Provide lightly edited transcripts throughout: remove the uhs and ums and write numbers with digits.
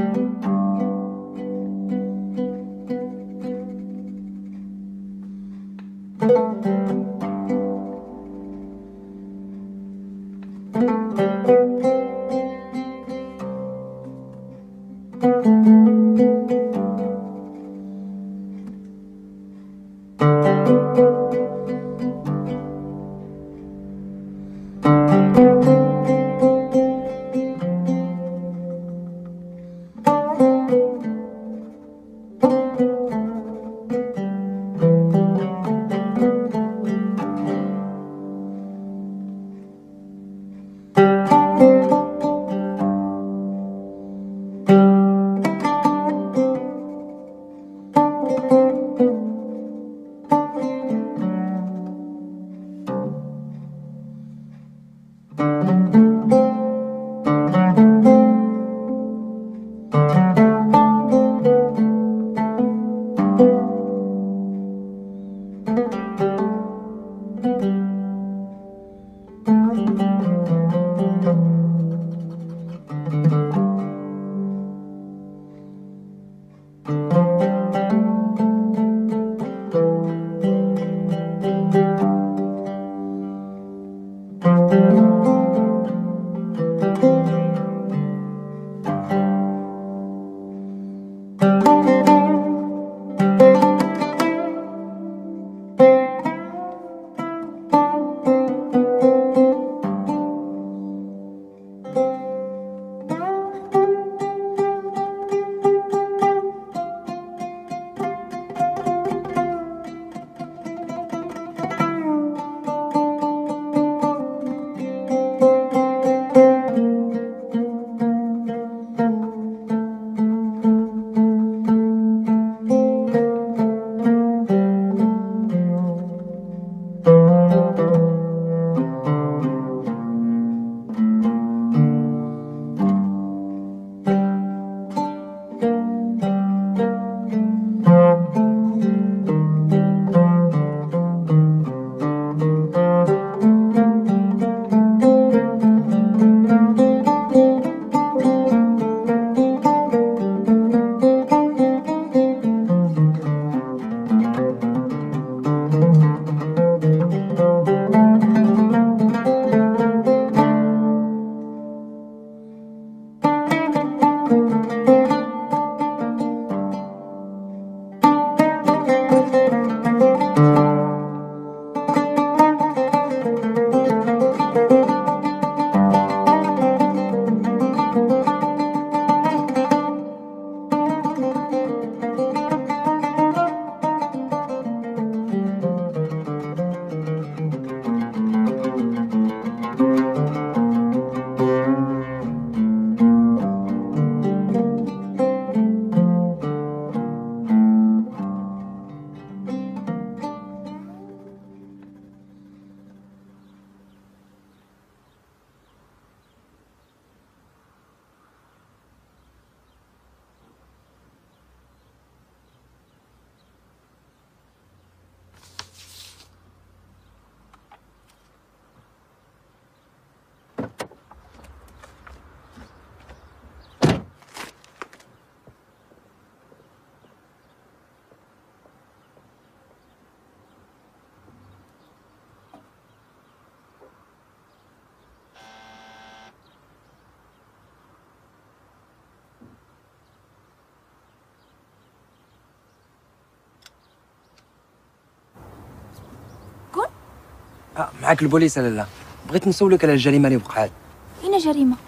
معاك البوليس ولا لا؟ بغيت نسولك على الجريمه اللي وقعت. اين جريمه؟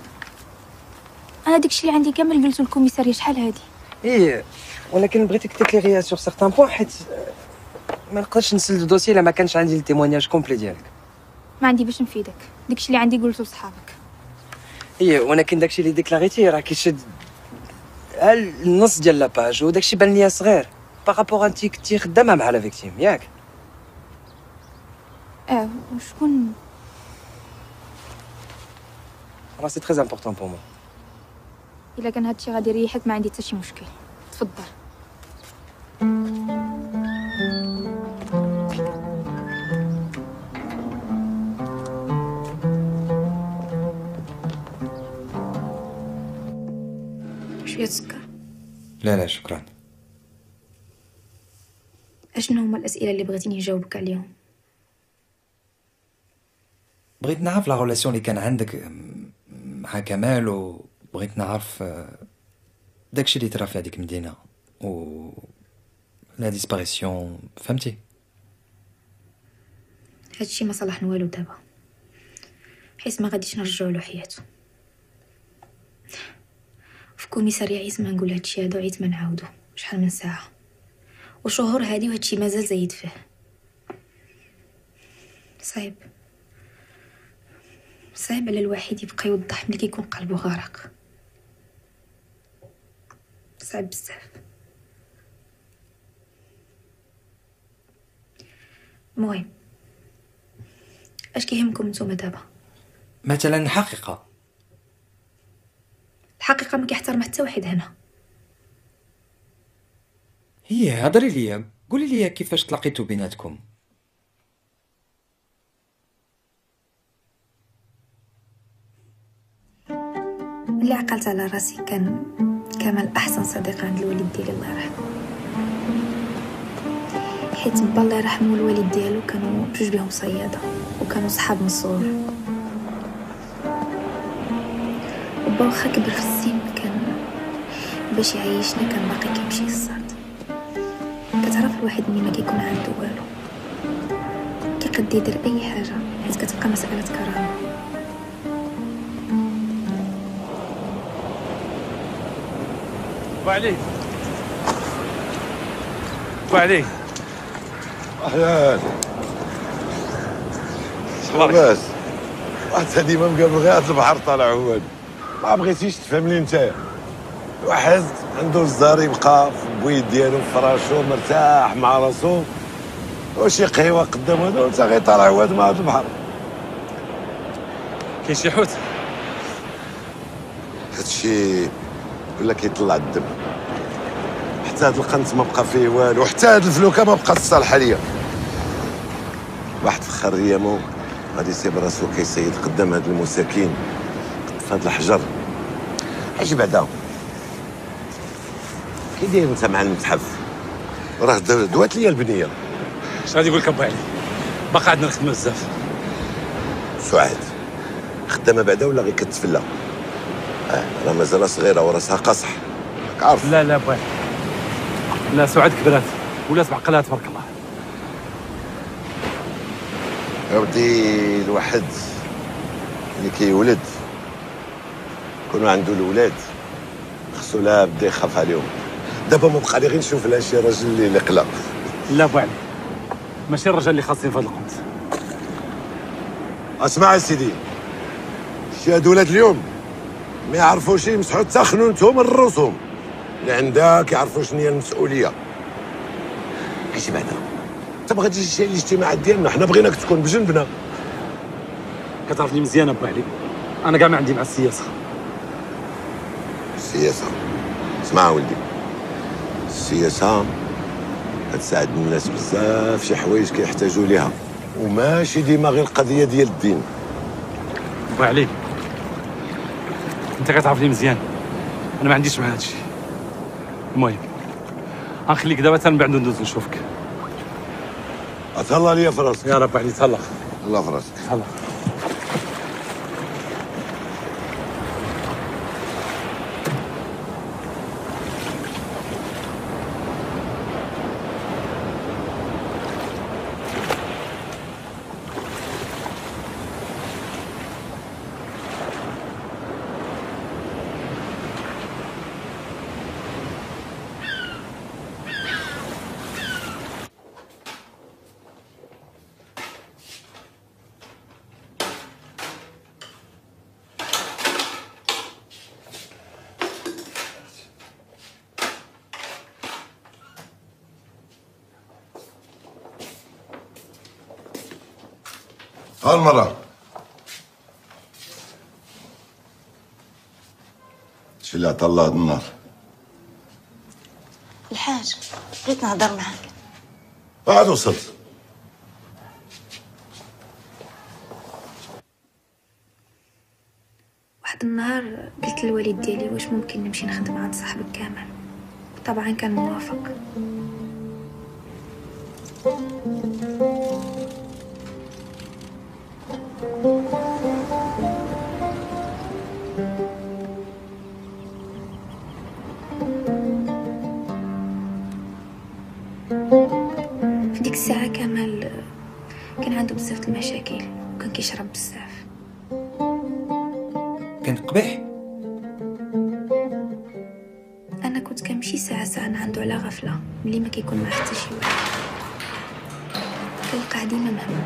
انا داكشي اللي عندي كامل قلتو للكوميساريه شحال هادي. ايه ولكن بغيتك تكليغي سور سيغتان بوين حيت ما نقدرش نسلد الدوسي الا ما كانش عندي التيمونياج كومبلي ديالك. ما عندي باش نفيدك، داكشي اللي عندي قلتو لصحابك. ايه ولكن داكشي اللي ديكلاريتي راه كيشد النص ديال لاباج وداكشي بان ليا صغير بارابور انتي كنتي خدامه مع لا فيكتيم ياك؟ وشكون؟ راه سي تري امبورطون بور مو. الا كان هادشي غادي يريحك ما عندي حتى شي مشكل، تفضل. شويه سكر. لا لا شكرا. اشنو هما الاسئله اللي بغيتيني نجاوبك عليهم؟ بغيت نعرف لا غولاسيون اللي كان عندك مع كمال، وبغيت نعرف داكشي اللي طرا في هذيك المدينه و لا ديسباريسيون، فهمتي؟ هادشي ما صلحنا والو دابا، حيت ما غاديش نرجعو له حياته. في كوميساريا عيت ما نقول هادشي هذا، عيت ما نعاودو شحال من ساعه وشهور هادي، وهادشي مازال زايد فيه. صعيب صعيب على الواحد يبقى يوضح ملي كيكون قلبو غارق، صعيب بزاف. المهم اش كيهمكم نتوما دابا؟ مثلا الحقيقه. الحقيقه ما كيحترم حتى واحد هنا. هي هضري ليا، قولي لي كيفاش تلاقيتوا بيناتكم. اللي عقلت على راسي كان كمال احسن صديق عند الوالد ديالي الله يرحمه، حيت با الله يرحمه الوالد ديالو كانوا بجوج بهم صياده وكانوا صحاب من الصغر. وبا واخا كبر في السن كان باش يعيشنا كان باقي كيمشي للصاد. كتعرف الواحد ملي ما كيكون عنده والو كيقد يدير اي حاجه، حيت كتبقى مساله كرامه. وعلي وعلي اهلا. لاباس؟ واحد ديما مقابل غير هاد البحر طالع هو هادي، ما بغيتيش تفهمني نتايا. واحد عنده الزهر يبقى في البويد ديالو في فراشو مرتاح مع راسو، وشي قهيوه قدامو هذا، وانت غير طالع هو مع هاد البحر. كاين شي حوت؟ هادشي ولا كيطلع الدم، حتى هاد القنت ما بقى فيه والو، حتى هاد الفلوكه ما بقات صالحه ليا. واحد فخر ريامو غادي يسيب راسو كيصيد قدام هاد المساكين في هاد الحجر. اجي بعدا كي داير انت مع المتحف؟ راه دوات ليا البنيه. اش غادي يقول لك ابو علي؟ باقي عندنا الخدمه بزاف. سعاد خدامه بعدا ولا غير كتفلا؟ راه مازال صغيره وراسها قصح، راك عارف. لا لا ابو علي، لا سعاد كبرات ولات بعقلها تبارك الله. يا ودي الواحد اللي كيولد يكونوا عنده الولاد خصو لا بدا يخاف عليهم. دابا ما بقى لي غير نشوف لها شي راجل اللي قلق. لا ابو علي، ماشي الرجال اللي خاصين في هذا القنت. اسمع سيدي، شي هاد ولاد اليوم ما يعرفوش يمسحوا حتى خنونتهم من رؤوسهم، اللي عندها كيعرفوا شنو هي المسؤوليه. اش بعدا انت بغيتي شي الاجتماعات ديالنا، حنا بغيناك تكون بجنبنا. كتعرفني مزيان ابو علي، انا كاع ما عندي مع السياسه. السياسه، اسمع ولدي، السياسه كتساعد الناس بزاف، شي حوايج كيحتاجوا ليها، وماشي ديما غير القضيه ديال الدين. ابو علي انت كتعرفني مزيان، انا ما عنديش مع هادشي. المهم غنخليك دابا حتى من بعد ندوز نشوفك. تهلا ليا في راسك. يا رب علي تهلا. الله في راسك. تهلا. هالمرة شو اللي عطا الله هاد النهار؟ الحاج بغيت نهضر معاك. عاد وصلت. واحد واحد النهار قلت للوالد ديالي واش ممكن نمشي نخدم عند صاحبك كامل. طبعا كان موافق. في ديك الساعة كامل كان عنده بزاف المشاكل وكان كيشرب بزاف. كان قبيح. انا كنت كنمشي ساعه نعندو على غفله ملي ما كيكون معاه حتى شي واحد. كنلقاه ديما مهموم.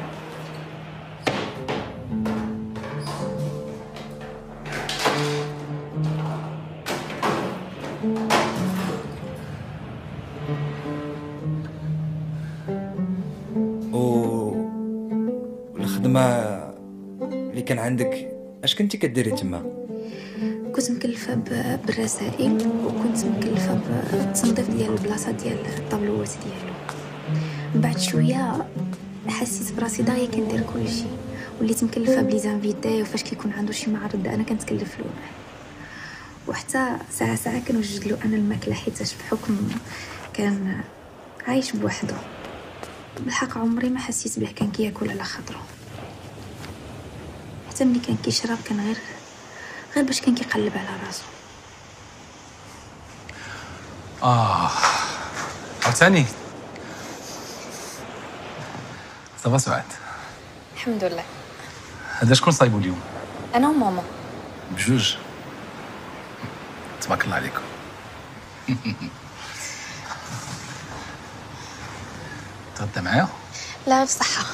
والخدمه اللي كان عندك اش كنتي كديري تما؟ كنت مكلفه بالرسائل وكنت مكلفه بالتنظيف ديال البلاصه ديال الطابلوات ديالو. من بعد شويه حسيت براسي داغيا كندير كلشي، وليت مكلفه بلي زانفيتي وفاش كيكون عنده شي معرض انا كنتكلف له. وحتى ساعه كنوجد له انا الماكله حيتاش بحكم كان عايش بوحده. بالحق عمري ما حسيت به كان كياكل على خاطرو. حتى ملي كان كيشرب كان غير باش كان كيقلب على راسو. عاوتاني صافا سعاد. الحمد لله. هذا شكون صايبو اليوم؟ انا وماما بجوج. تبارك الله عليكم. تغدى معايا؟ لا بصحة.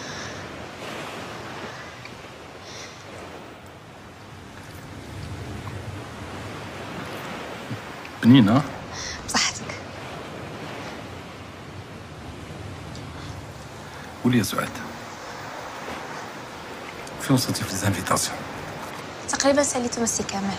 بنينة بصحتك. قولي يا سعاد، فين وصلتي في ليزانفيتاسيون؟ تقريبا ساليتو مسي كامل.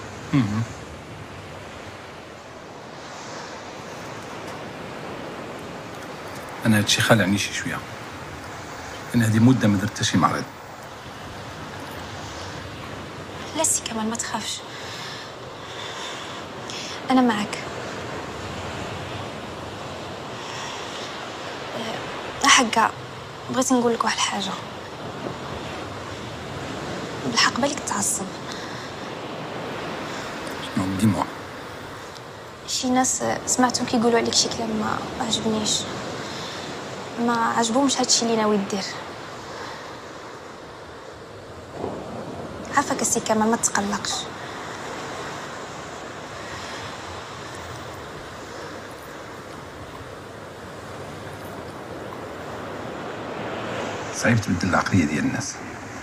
انا هادشي خالعني شي شويه، لان هذه مده ما درت حتى شي معرض. لا سي كمال ما تخافش، انا معك. حقا بغيت نقول لك واحد الحاجه، بالحق بالك تعصب. شنو ديما؟ شي ناس سمعتهم كيقولوا عليك شي كلام ما عجبنيش، ما عجبهمش هادشي اللي ناوي دير. عافاك السي كمال ما تقلقش. صعيب تبدل العقليه ديال الناس،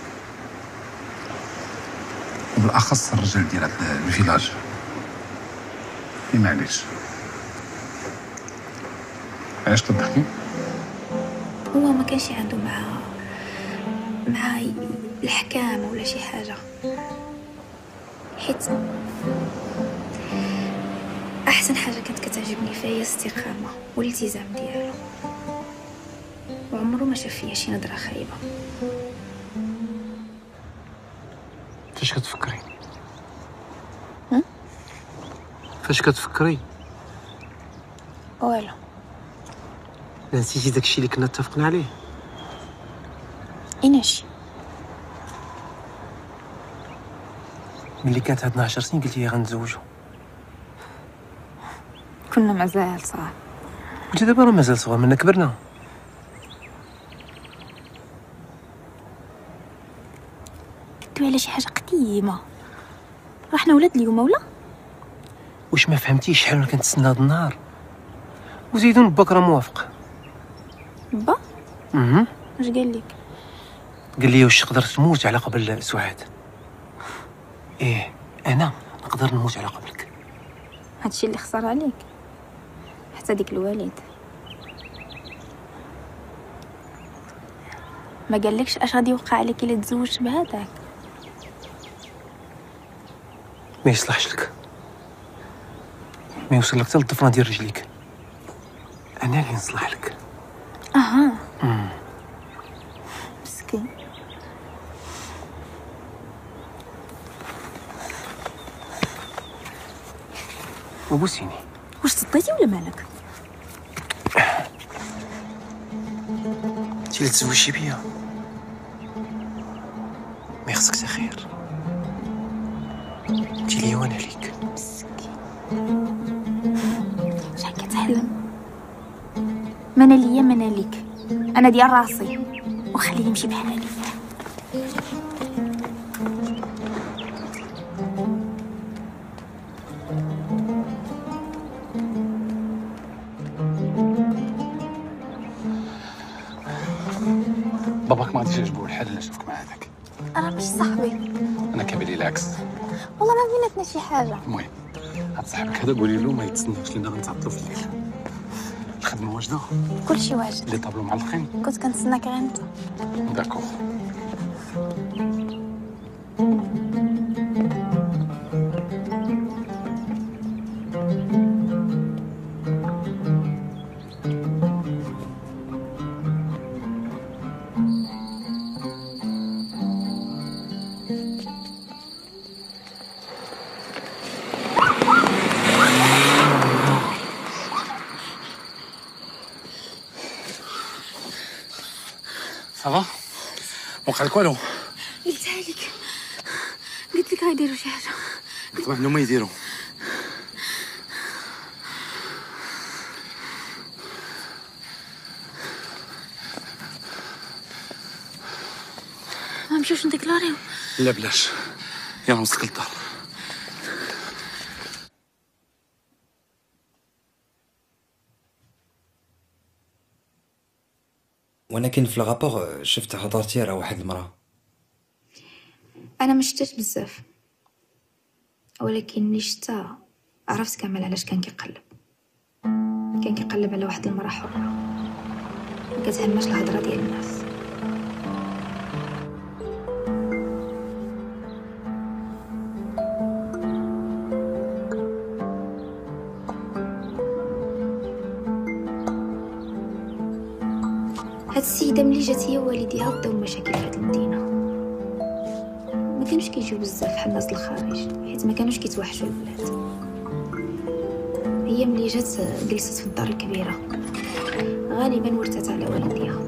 وبالاخص الرجال ديال هاد الفيلاج. معليش، علاش كتضحكي؟ هو ما كانش عنده مع الحكام ولا شي حاجه، حيت احسن حاجه كانت كتعجبني فيها هي الاستقامه والالتزام ديالو، وعمره ما شاف فيا شي نظره خايبه. فاش كتفكري؟ فاش كتفكري؟ والو. نسيتي داكشي اللي كنا اتفقنا عليه؟ ايناشي؟ ملي كانت عندنا 10 سنين قلتي لي غنتزوجوا. كنا مازال صغار. قلتي دابا راه مازال صغار، منا كبرنا. كنتو على شي حاجه قديمه، رحنا ولاد اليوم ولا؟ واش ما فهمتيش شحال كنت نتسنى هاد النهار؟ وزيدون باك راه موافق. با؟ واش قال لك؟ قال لي واش تقدر تموت على قبل سعاد؟ ايه انا نقدر نموت على قبلك. هادشي اللي خسر عليك حتى ديك الوالد ما قالكش اش غادي يوقع عليك الا تزوجت بهذاك؟ ما يصلحش لك، ما يوصل لك حتى للضفرة ديال رجليك. انا اللي نصلح لك. اها. مسكين. وبوسيني. واش تطيتي ولا مالك؟ انت اللي تزوجتي بيا، ما يخصك خير. انت ليا وانا ليك. شحال كتحلم؟ ما انا ليا ما انا ليك، انا ديال راسي وخليني نمشي بحالي. باباك ما غاديش يعجبو الحال الا شافك مع هذاك. انا مش صاحبي. انا كبالي العكس. والله ما بيناتنا شي حاجه. المهم هاد صاحبك هذا قولي له ما يتسناش لينا غنتعطلو في الليل. الخدمه واجده؟ كلشي واجد. لي طابلو معلقين؟ كنت كنتسناك غير انت. داكوغ. صافا؟ وقع لك والو؟ قلتها لك، قلت لك غيديروا شي حاجه. طبعا انهم ما يديروا. ما نمشيوش نديكلاريو؟ لا بلاش، يلا نوصلك للدار. وانا كاين في الغابور شفت هضرتي راه واحد المراه. انا ما شفتش بزاف، ولكن ملي شفتها عرفت كامل علاش كان كيقلب على واحد المراه حره ما كتهماش الهضره ديال الناس. هاد السيده ملي جات هي ووالديها بداو مشاكل في هاد المدينه. ما كانوش كيجيو بزاف بحال الناس الخارج حيت ما كانوش كيتوحشوا البلاد. هي ملي جات جلست في الدار الكبيره، غالبا ورثت على والديها.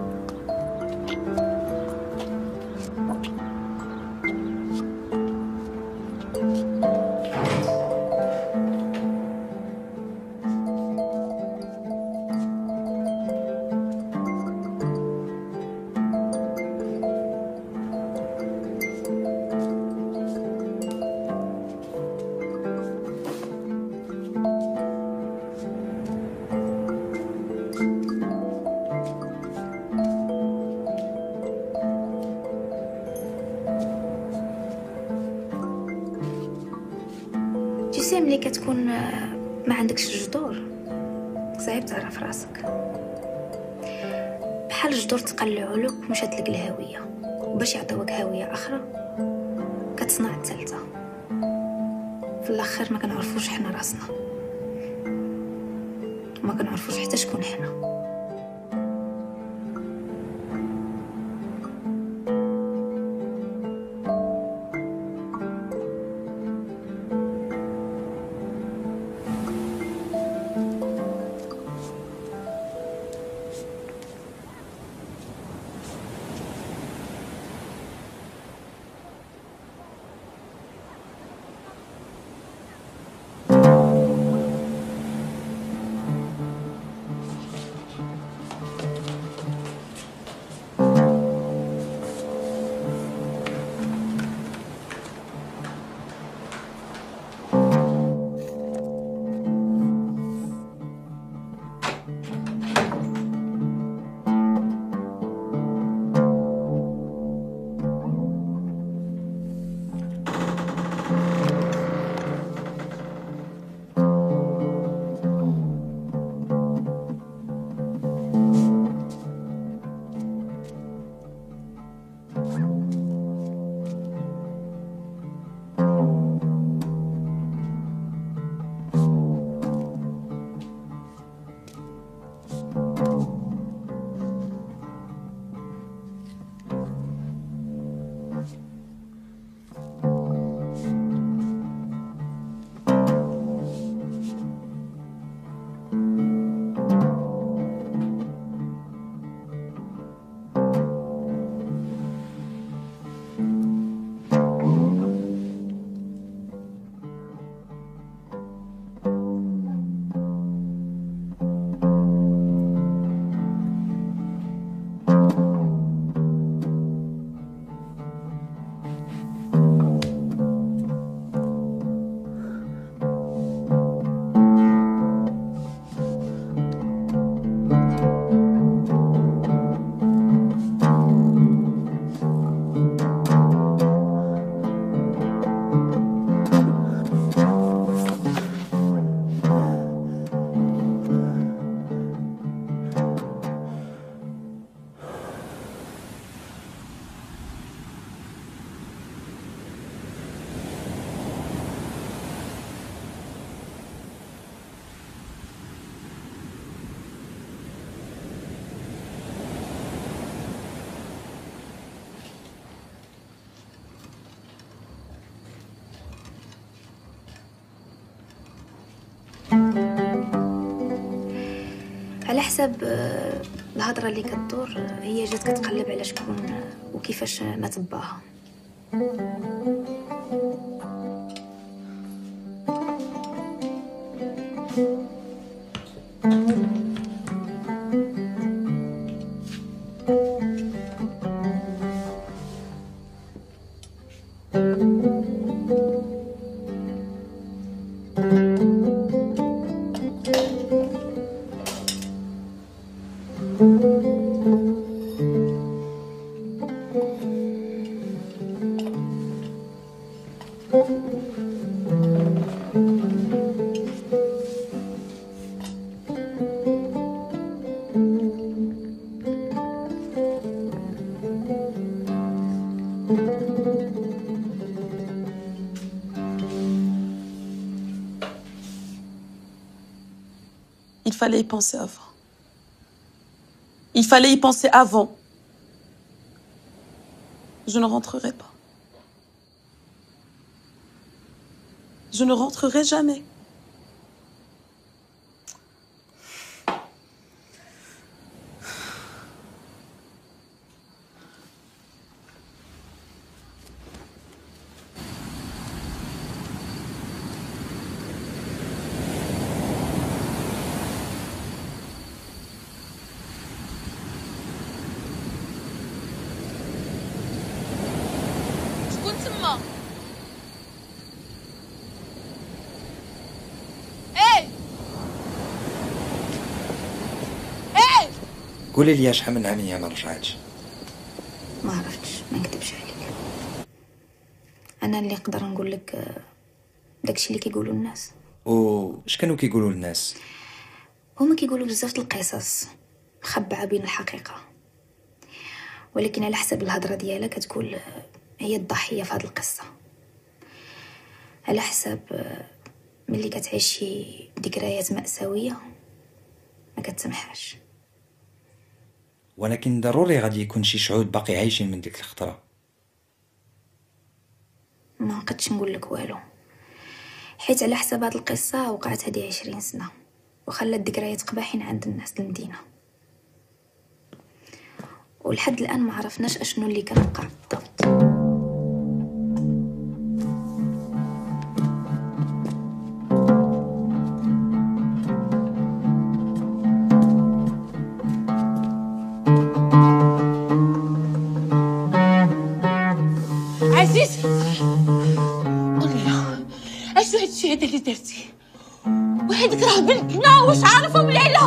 ملي كتكون ما عندكش جذور صعيب تعرف راسك، بحال الجذور تقلعوا لك ومشات لك الهويه، وباش يعطيوك هويه اخرى كتصنع الثالثه. في الاخر ما كنعرفوش حنا راسنا، وما كنعرفوش حتى شكون حنا. حساب الهضره اللي كدور هي جات كتقلب على شكون وكيفاش مات باها. Il fallait y penser avant. Il fallait y penser avant. Je ne rentrerai pas. Je ne rentrerai jamais. شكون تما؟ قولي لي شحال من عام هي ما رجعتش؟ ما عرفتش، ما نكذبش عليك. انا اللي نقدر نقول لك داكشي اللي كيقولوا الناس. واش كانوا كيقولوا الناس؟ هما كيقولوا بزاف القصص مخبعه بين الحقيقه، ولكن على حسب الهضره ديالها كتقول هي الضحيه في هذه القصه، على حسب ملي كتعيش شي ذكريات مأساويه ما كتسمحهاش. ولكن ضروري غادي يكون شي شعوب باقي عايشين من ديك الخطره. ما نقدش نقول لك والو، حيت على حسب هاد القصه وقعت هذه 20 سنه وخلت ذكريات قباحين عند الناس المدينه، ولحد الان ما عرفناش اشنو اللي كان وقع بالضبط. عزيز قولي اشنو هادشي هذا اللي درتي؟ وحدك راه بنتنا واش عارفه ولا لا؟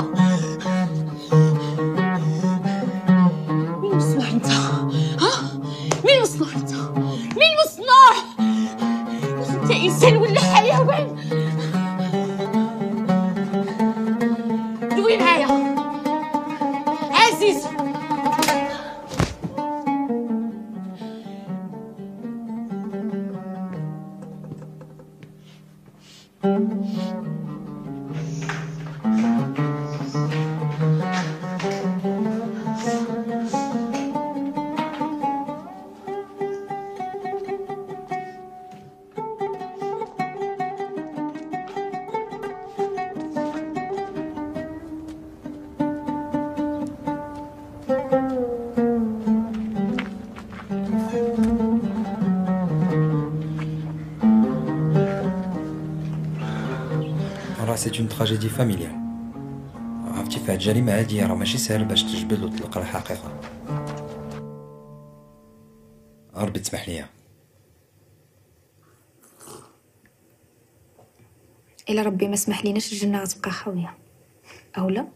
مين مصنوع انت؟ ها؟ مين مصنوع انت؟ مين مصنوع؟ واش انت انسان ولا حيوان؟ دوي معايا عزيز. راه سي اون تراجيدي فاميليال. عرفتي فهاد الجريمه هادي راه ماشي سهل باش تجبد وتلقى الحقيقه. ربي تسمح ليا. الا ربي ما سمح ليناش الجنه غتبقى خاويه او لا.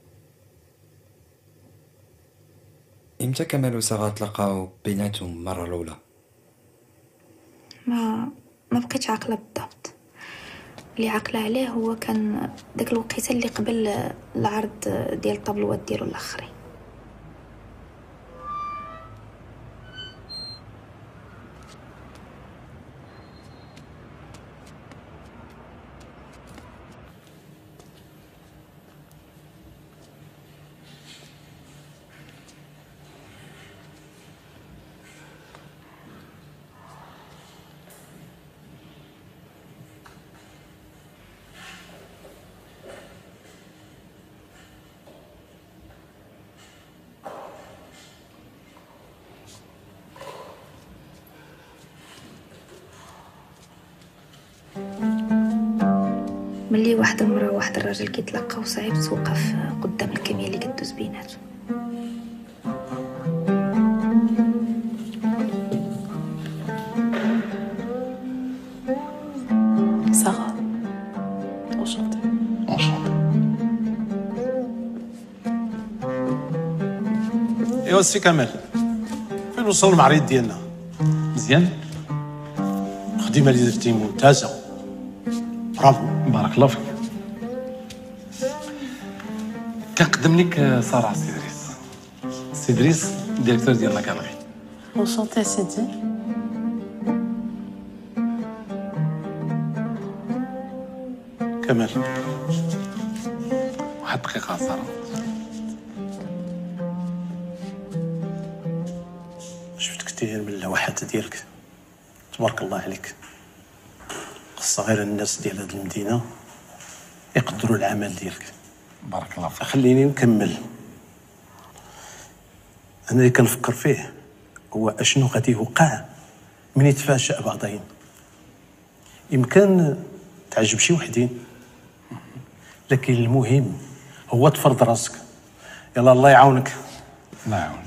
امتى كمال وساره تلاقاو بيناتهم المره الاولى؟ ما بقيتش عاقله بالضبط. اللي عاقله عليه هو كان داك الوقيته اللي قبل العرض ديال الطابلوات ديالو الاخرين. ملي واحد المرأة وواحد الراجل كيتلاقاو صعيب توقف قدام الكمية اللي كدوز بيناتهم. Sarah. Enchantée. Enchanté. ايوا السي كمال، فين وصل المعرض ديالنا؟ مزيان. الخدمه اللي درتي ممتازه، برافو. بارك الله فيك. كنقدم لك سارة سي إدريس. سي إدريس ديريكتور ديال لا كالري. Enchantée, Sidi. كمال، واحد الدقيقة سارة. شفت كثير من اللوحات ديالك، تبارك الله عليك. خصها غير الناس ديال هاد المدينه يقدروا العمل ديالك. بارك الله فيك. خليني نكمل. انا اللي كنفكر فيه هو اشنو غادي يوقع من يتفاشى بعضين. يمكن تعجب شي وحدين، لكن المهم هو تفرض راسك. يلا الله يعاونك. الله يعاونك.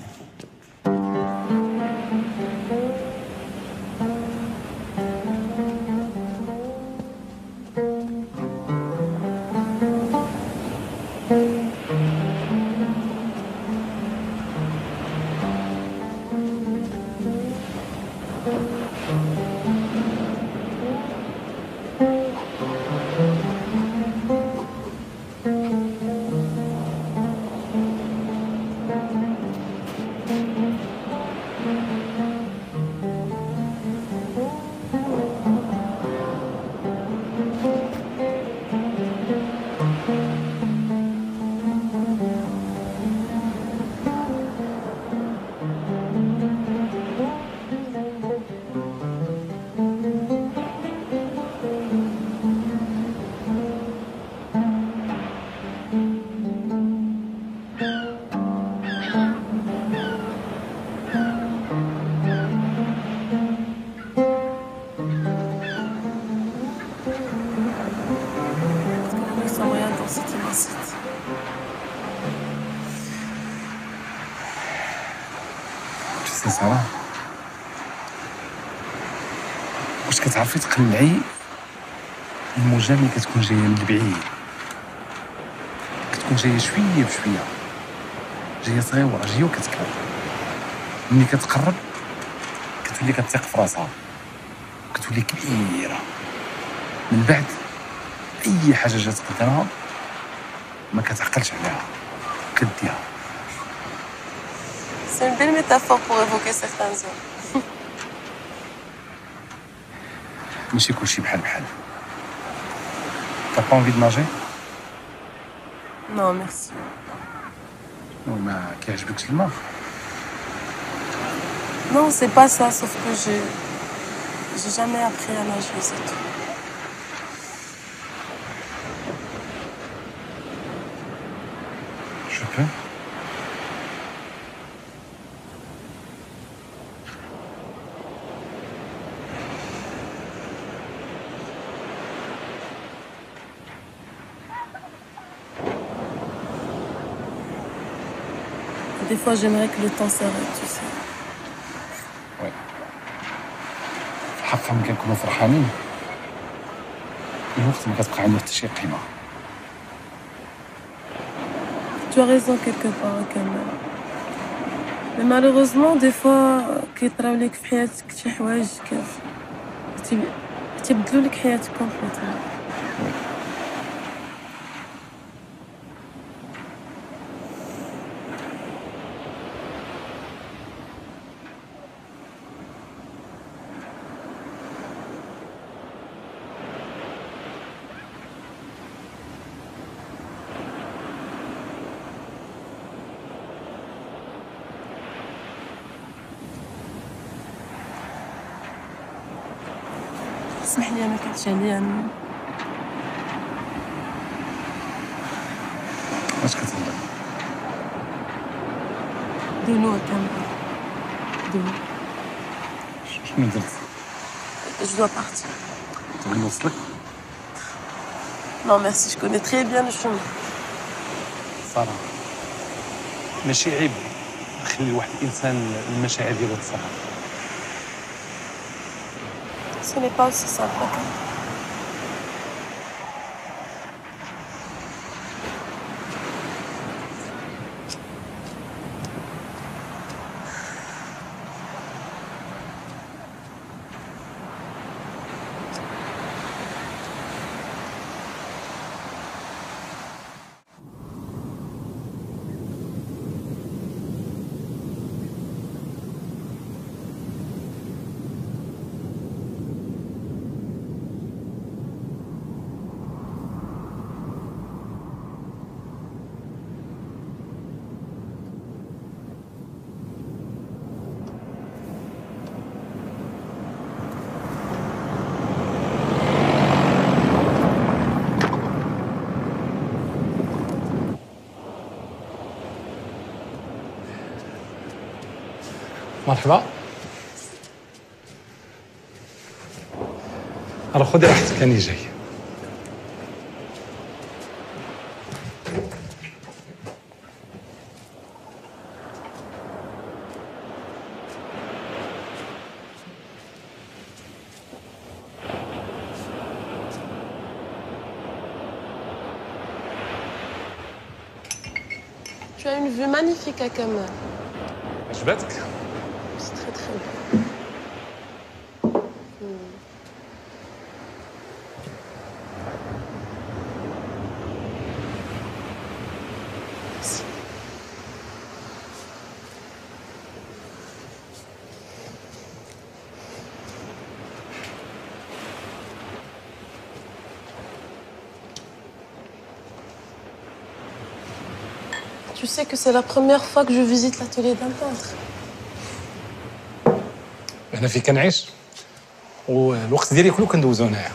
سي سارة، واش كتعرفي تقلعي الموجة اللي كتكون جاية من البعيد؟ كتكون جاية شوية بشوية، جاية صغيرة، جاية وكتكبر. ملي كتقرب كتولي كتثق في راسها، كتولي كبيرة. من بعد أي حاجة جات قدامها ما كتعقلش عليها، كديها. C'est une belle métaphore pour évoquer certaines zones. ماشي كلشي بحال بحال. T'as pas envie de nager؟ Non, merci. وما كيعجبكش الماء؟ Non, c'est pas ça, sauf que j'ai jamais appris à nager, c'est tout. Je peux. Des fois, j'aimerais que le temps s'arrête, tu sais. وي. في الحق ملي كنكونوا فرحانين الوقت ما كتبقى عنده حتى شي قيمة. Tu as raison quelque part quand même. Mais malheureusement, des fois, كيطراو لك في حياتك شي حوايج كيبدلوا لك حياتك كومبليتوم. اسمح لي ما كنتش عليا. اش كتهضر؟ دونو كامل دونو. شنو درت؟ Je dois partir. تبغي نوصلك؟ Non, merci, je connais très bien le chemin. سارة ماشي عيب نخلي واحد الانسان المشاعر ديالو تصرف. Ce n'est pas aussi simple, d'accord. مرحبا. راه خذي راحتك راني جاي. Tu as une vue magnifique à Kamal. عجبتك؟ C'est très très bien. Merci. Tu sais que c'est la première fois que je visite l'atelier d'un peintre. انا فين كنعيش والوقت ديالي كله كندوزو هنايا.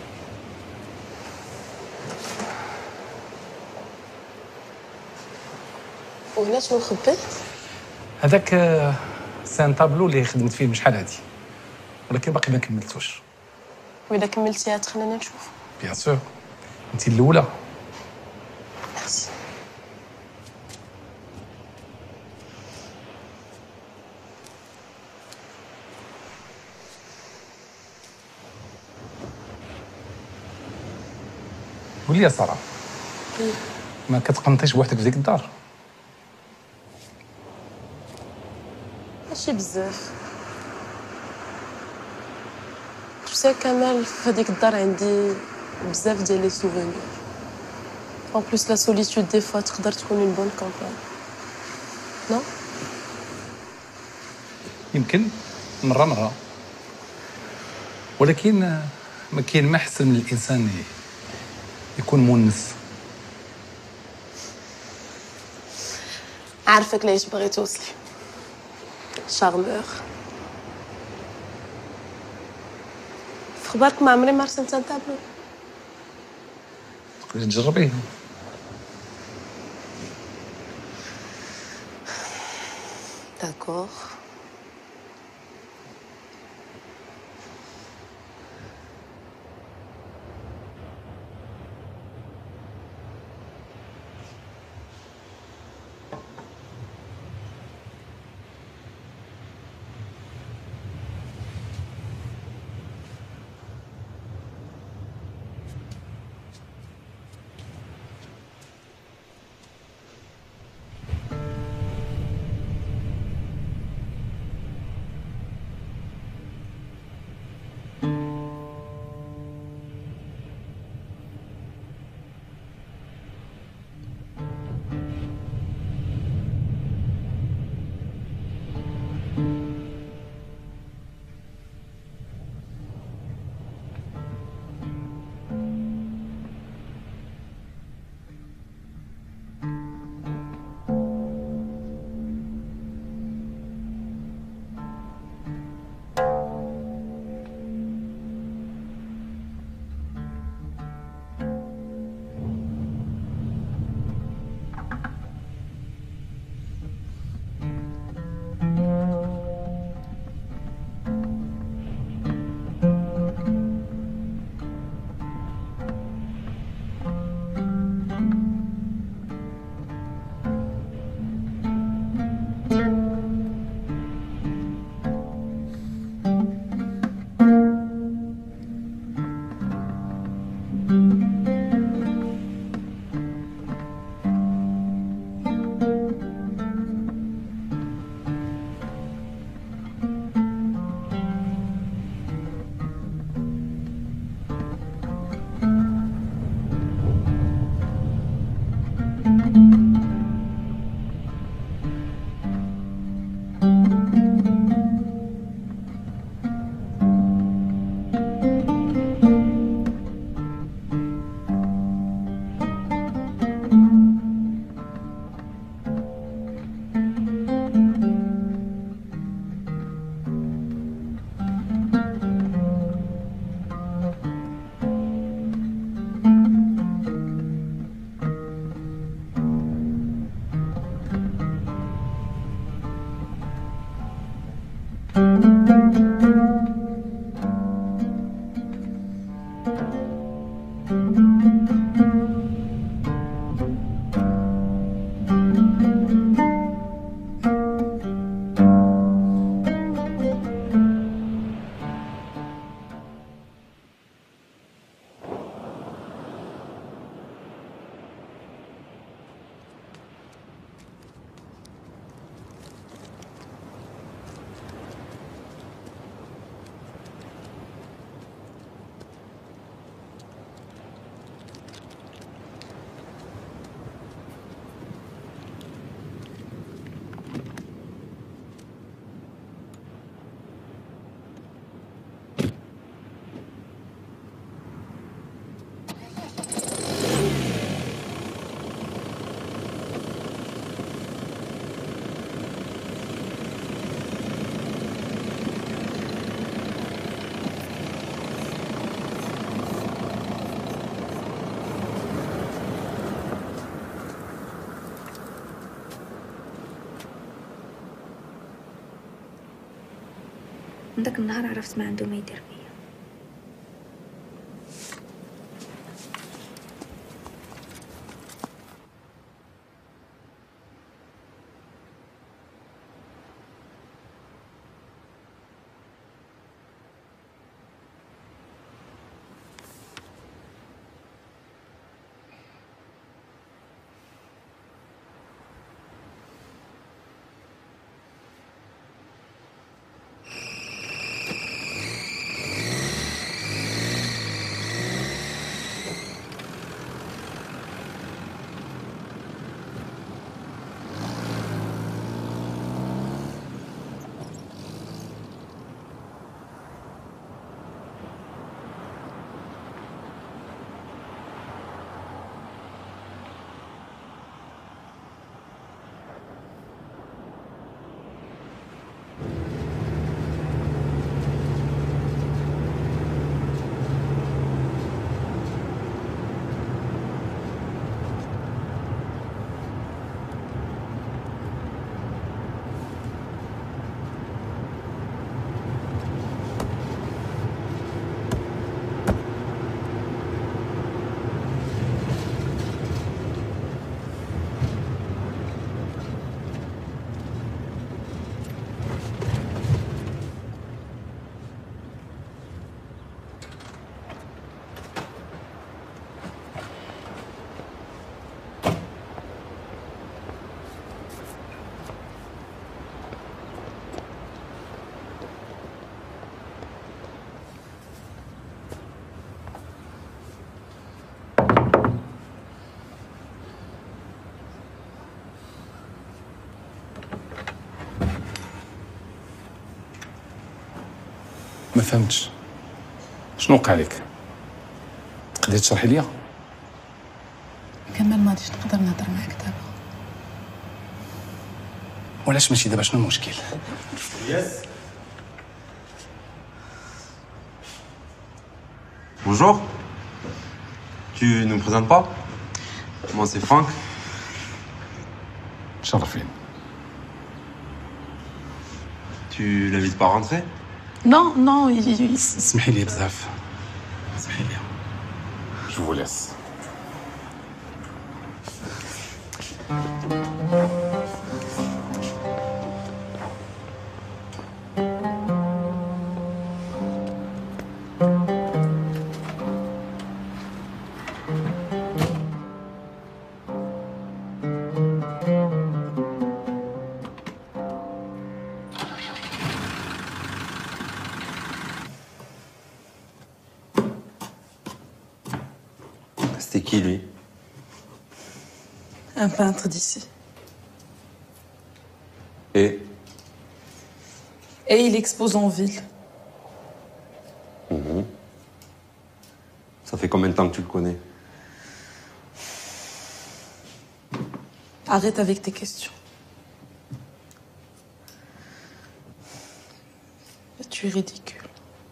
وهنا شنو مخبي؟ هذاك سان طابلو اللي خدمت فيه من شحال هادي ولكن باقي ما كملتوش. وإذا كملتيها تخلينا نشوف. بيان سور انت الاولى. ميرسي. قول لي يا ساره ما كتقنطيش بوحدك في ديك الدار؟ ماشي بزاف. Tu sais كمال في هذيك الدار عندي بزاف ديال لي سوفونير. En plus la solitude des fois تقدر تكون une bonne campagne. Non? يمكن مرة ولكن ما كاين ما احسن من الانسان يكون مونس. عارفك ليش بغيت توصلي. شارمور. في خبارك ما عمري ما رسمت ان تابلو. تقدري تجربيه. D'accord. داك النهار عرفت ما عنده ما يدير بيا. ما فهمتش شنو وقع لك؟ تقدري تشرحي ليا؟ كمال ما غاديش نقدر نهضر معاك دابا. وعلاش ماشي دابا؟ شنو المشكل؟ Bonjour. Tu ne me présentes pas? Moi c'est Franck. شرفين. Tu l'invites pas à rentrer? Non, non, اسمحي لي بزاف. اسمحي لي. Je vous laisse. C'était qui lui? Un peintre d'ici. Et il expose en ville. Ça fait combien de temps que tu le connais? Arrête avec tes questions. Tu es ridicule.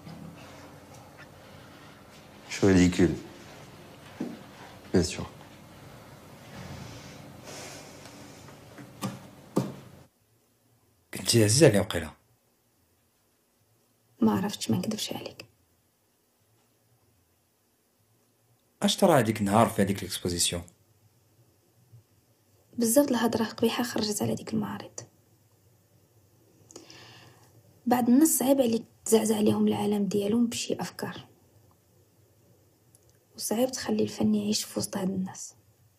Je suis ridicule. Bien sûr. كنتي عزيزة عليه وقيلة. ما عرفتش ما نكذبش عليك. اش طرا هذيك النهار في هذيك الاكسبوزيسيون؟ بزاف الهضره قبيحه خرجت على ديك المعارض. بعض الناس صعيب عليك تزعزع عليهم العالم ديالهم بشي افكار، وصعيب تخلي الفن يعيش في وسط هاد الناس.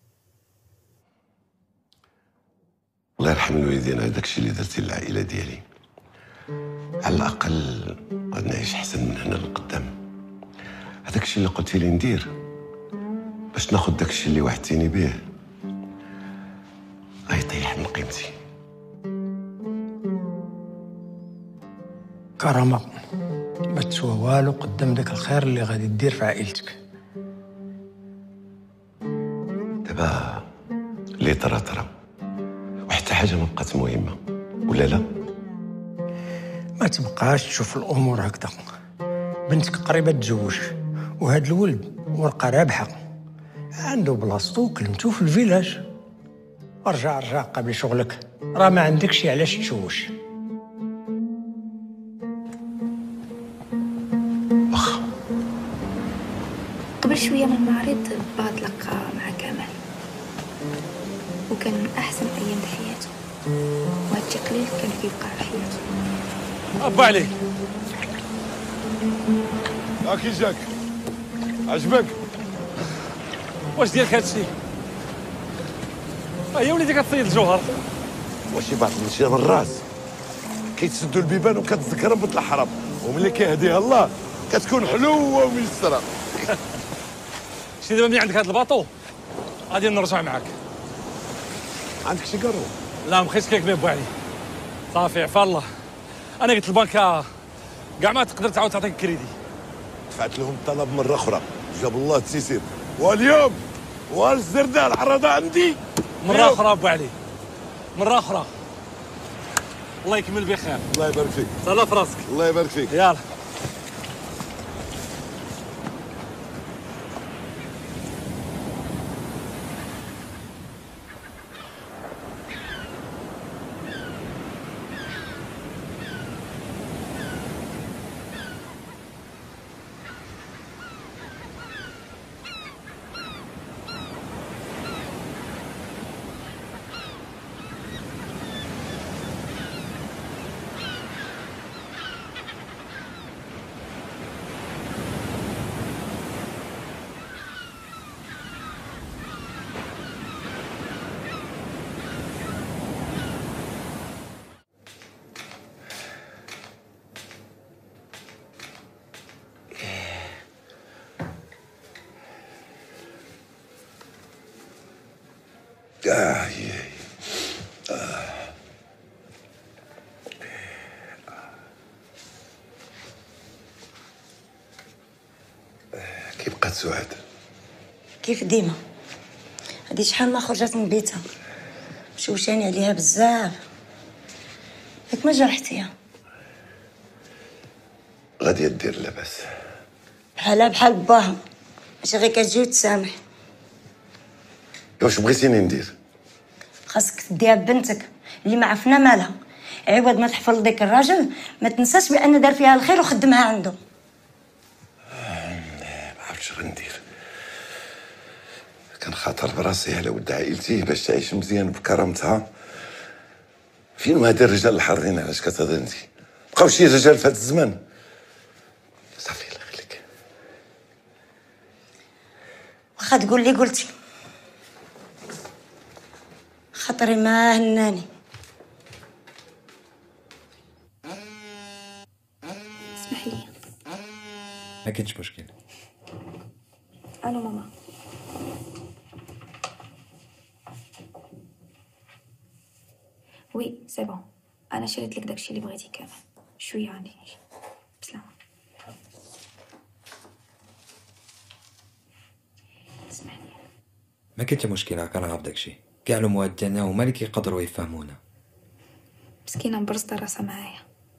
الله يرحم الوالدين، هذاك الشيء اللي درتي للعائله ديالي على الاقل غادي نعيش احسن من هنا لقدام. هذاك الشيء اللي قلتي لي ندير باش ناخذ داك الشيء اللي وعدتيني به غيطيح من قيمتي. كرامة ما تسوى والو قدام داك الخير اللي غادي دير في عائلتك. دابا اللي طرا وحتى حاجه ما بقات مهمه ولا لا؟ ما تبقاش تشوف الامور هكذا. بنتك قريبه تتزوج وهاد الولد ورقه رابحه عنده بلاصتو وكلمتو في الفيلاج. رجع قبل شغلك، راه ما عندكش علاش تشوش. قبل شوية من المعرض با تلقى مع كمال، وكان من أحسن أيام حياته، وهادشي قليل كان كيبقى في حياته. أبا عليك هاكي جاك عجبك؟ واش ديالك هادشي؟ هي وليدي كتصيد الجوهر. واش بعض المشي من الراس كيتسدوا البيبان وكتذكر ربة الحرام، وملي كيهديها الله كتكون حلوه وميسره. شتي دابا ملي عندك هاد الباطو غادي نرجع معاك. عندك شي قرو؟ لا مخيت كيك بيه بو علي، صافي عفا الله. انا قلت البنكه كاع ما تقدر تعاود تعطيك كريدي. دفعت لهم الطلب مره اخرى، جاب الله التيسير، واليوم والزردة العرضه عندي مره اخرى بو علي، مره اخرى. الله يكمل بخير. الله يبارك فيك. تهلا في راسك. الله يبارك فيك. يلا. كيف بقات سعاد؟ كيف ديما، هادي شحال ما خرجت من بيتها، مشوشاني عليها بزاف، ياك ما جرحتيها. غادي دير لاباس بحالها بحال باها، ماشي غير كتجي وتسامح. واش بغيتيني ندير؟ خاصك تديها بنتك اللي ما عرفنا مالها، عوض ما تحفظ ديك الراجل ما تنساش بان دار فيها الخير وخدمها عنده. ما عرفتش غندير، كنخاطر براسي على ولد عائلتي باش تعيش مزيان بكرامتها. فين ما هاد الرجال الحاضرين علاش كتهضر انت؟ بقاو شي رجال في هاد الزمان؟ صافي الله يخليك. واخا تقول لي قلتي، خاطري ما هناني. اسمحي لي. ما كاينش مشكل. الو ماما. وي سي بون، انا شريت لك داكشي اللي بغيتي كامل. شويه عندي بسلامه. اسمعني. ما كاين حتى مشكل، كنعرف داكشي. كاع الاموات ديالنا هما اللي كيقدروا يفهمونا. مسكينه مبرزطه راسها معايا،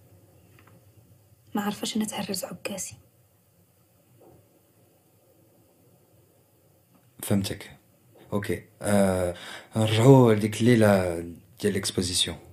ما عارفاش انا تهرز عكاسي. فهمتك. اوكي، نرجعوا لديك الليله ديال الاكسبوزيسيون.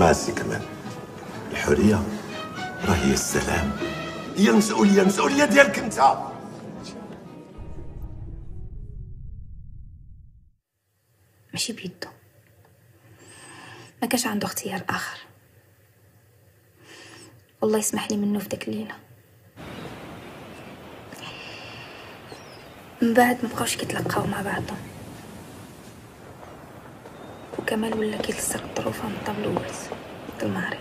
اسمع السي كمال، الحريه راه هي السلام، هي المسؤوليه ديالك انت. ماشي بيدو، ما كانش عنده اختيار اخر. والله يسمح لي منه في داك الليله. من بعد ما بقاوش كيتلقاو مع بعضهم، وكمال ولا كيلصق الظروف من الطابلو ورث مثل المعرض.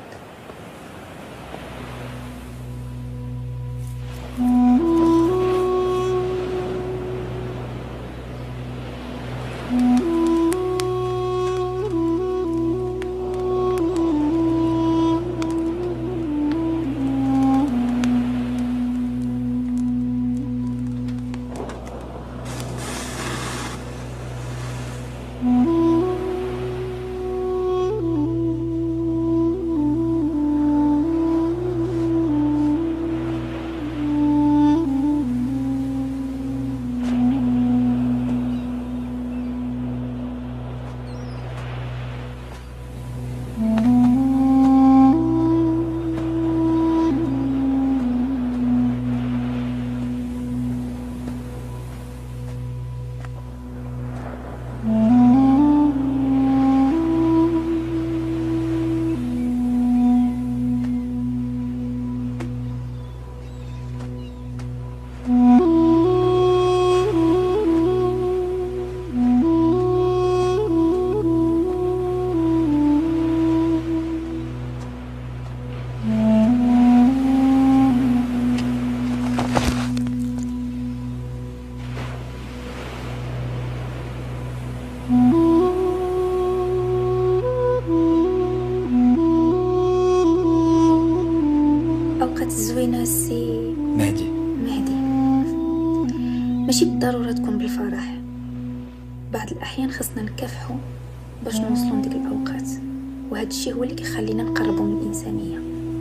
أوقات الزوينة السي مهدي. ماشي بالضرورة تكون بالفرح، بعض الأحيان خصنا نكافحوا باش نوصلوا لديك الأوقات، وهذا الشيء هو اللي كيخلينا نقربوا من الإنسانية.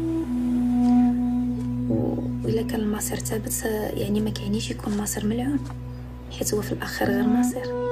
وإلا كان المصير ثابت يعني ما كاينيش يكون مصير ملعون، حيت هو في الآخر غير مصير.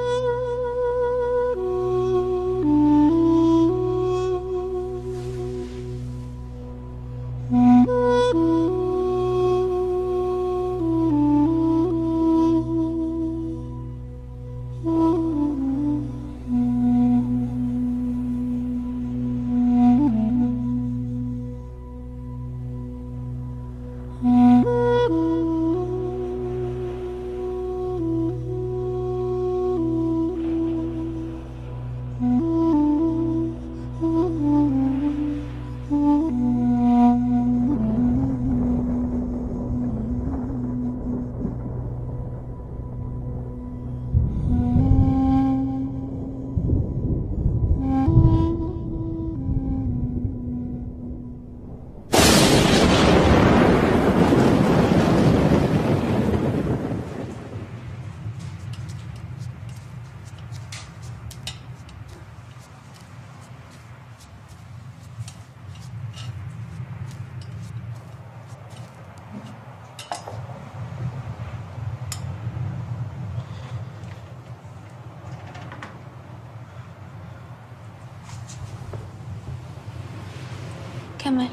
كمال،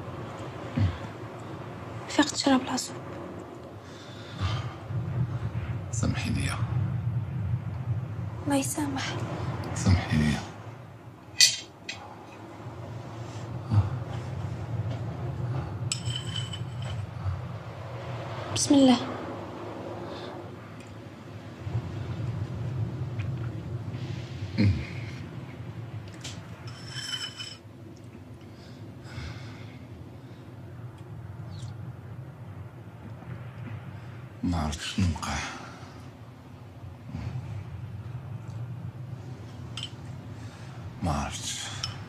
فيق تشرب العصب. سامحي لي. الله يسامح. سامحي لي. بسم الله. ما عرفتش شنو وقع. ما عرفتش.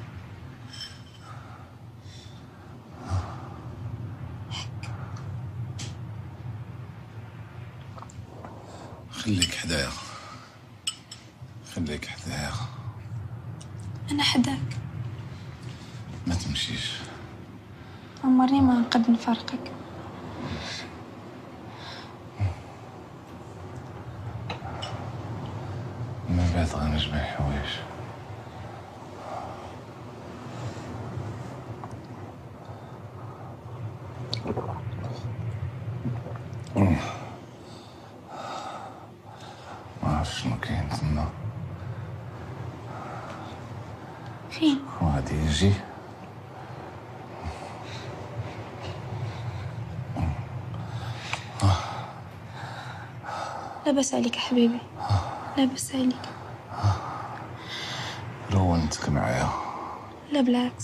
خليك حدايا، خليك حدايا. أنا حداك. ما تمشيش. عمرني ما نقد نفارقك. من بعد غنجمع حوايج. غادي يجي. لاباس عليك حبيبي؟ لاباس عليك؟ رونتك معايا. لا بالعكس.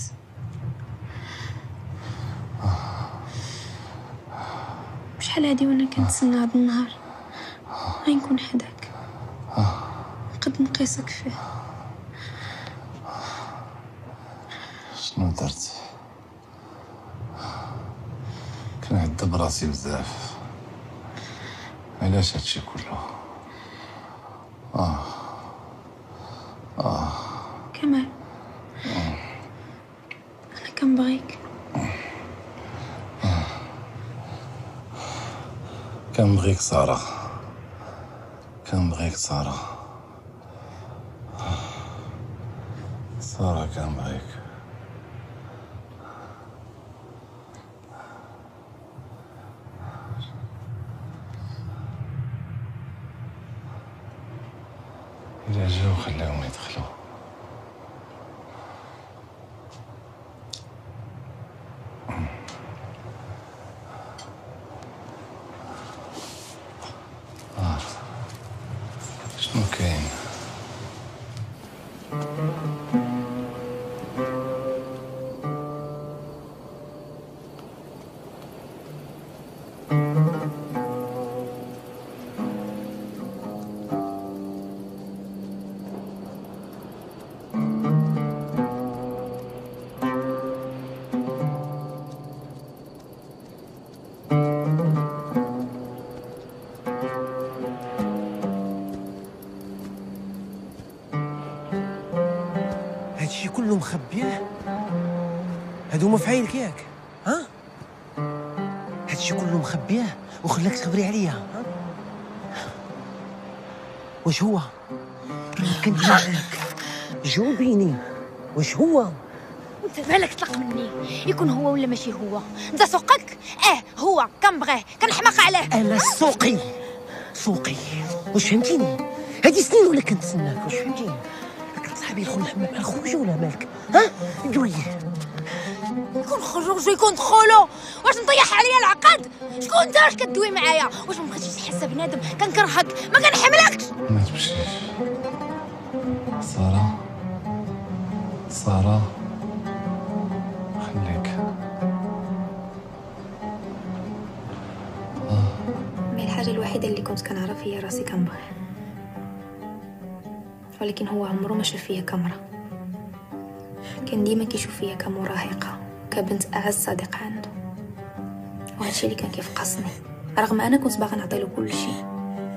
بشحال هادي وانا كنتسنى هاد النهار غنكون حداك، نقد نقيسك فيه. شنو درت؟ كنعذب راسي بزاف. علاش هادشي كله؟ كمال، انا كنبغيك. كنبغيك سارة، كنبغيك سارة، سارة كنبغيك. إلا جاو خلاهم يدخلوا. شنو كاين؟ هادشي كله مخبيه؟ هادو هما فعايلك ياك؟ ها؟ هادشي كله مخبيه وخلاك تخبري عليا؟ ها؟ واش هو؟ كنت معاك، جاوبيني، واش هو؟ انت مالك طلق مني؟ يكون هو ولا ماشي هو؟ انت سوقك؟ هو كنبغيه، كنحماق عليه. انا سوقي واش فهمتيني؟ هادي سنين ولا كنتسناك، واش فهمتيني؟ كنت صاحبي يدخل الحمام على الخروج ولا مالك؟ ها؟ قولي. يكون خروج ويكون دخولو، واش نطيح عليا العقد؟ شكون انت؟ واش كدوي معايا؟ واش ما بغيتيش تحس بنادم؟ كنكرهك، ما كنحملكش. ما تمشيش سارة، سارة خليك. مي الحاجة الوحيدة اللي كنت كنعرف هي راسي كنبغيه، ولكن هو عمره ما شاف فيا كامرة. كان ديما كيشوف فيا كمراهقة، كبنت أعز صديقة عنده، وهادشي اللي كان كيفقصني رغم أنا كنت باغا نعطيلو كل شيء.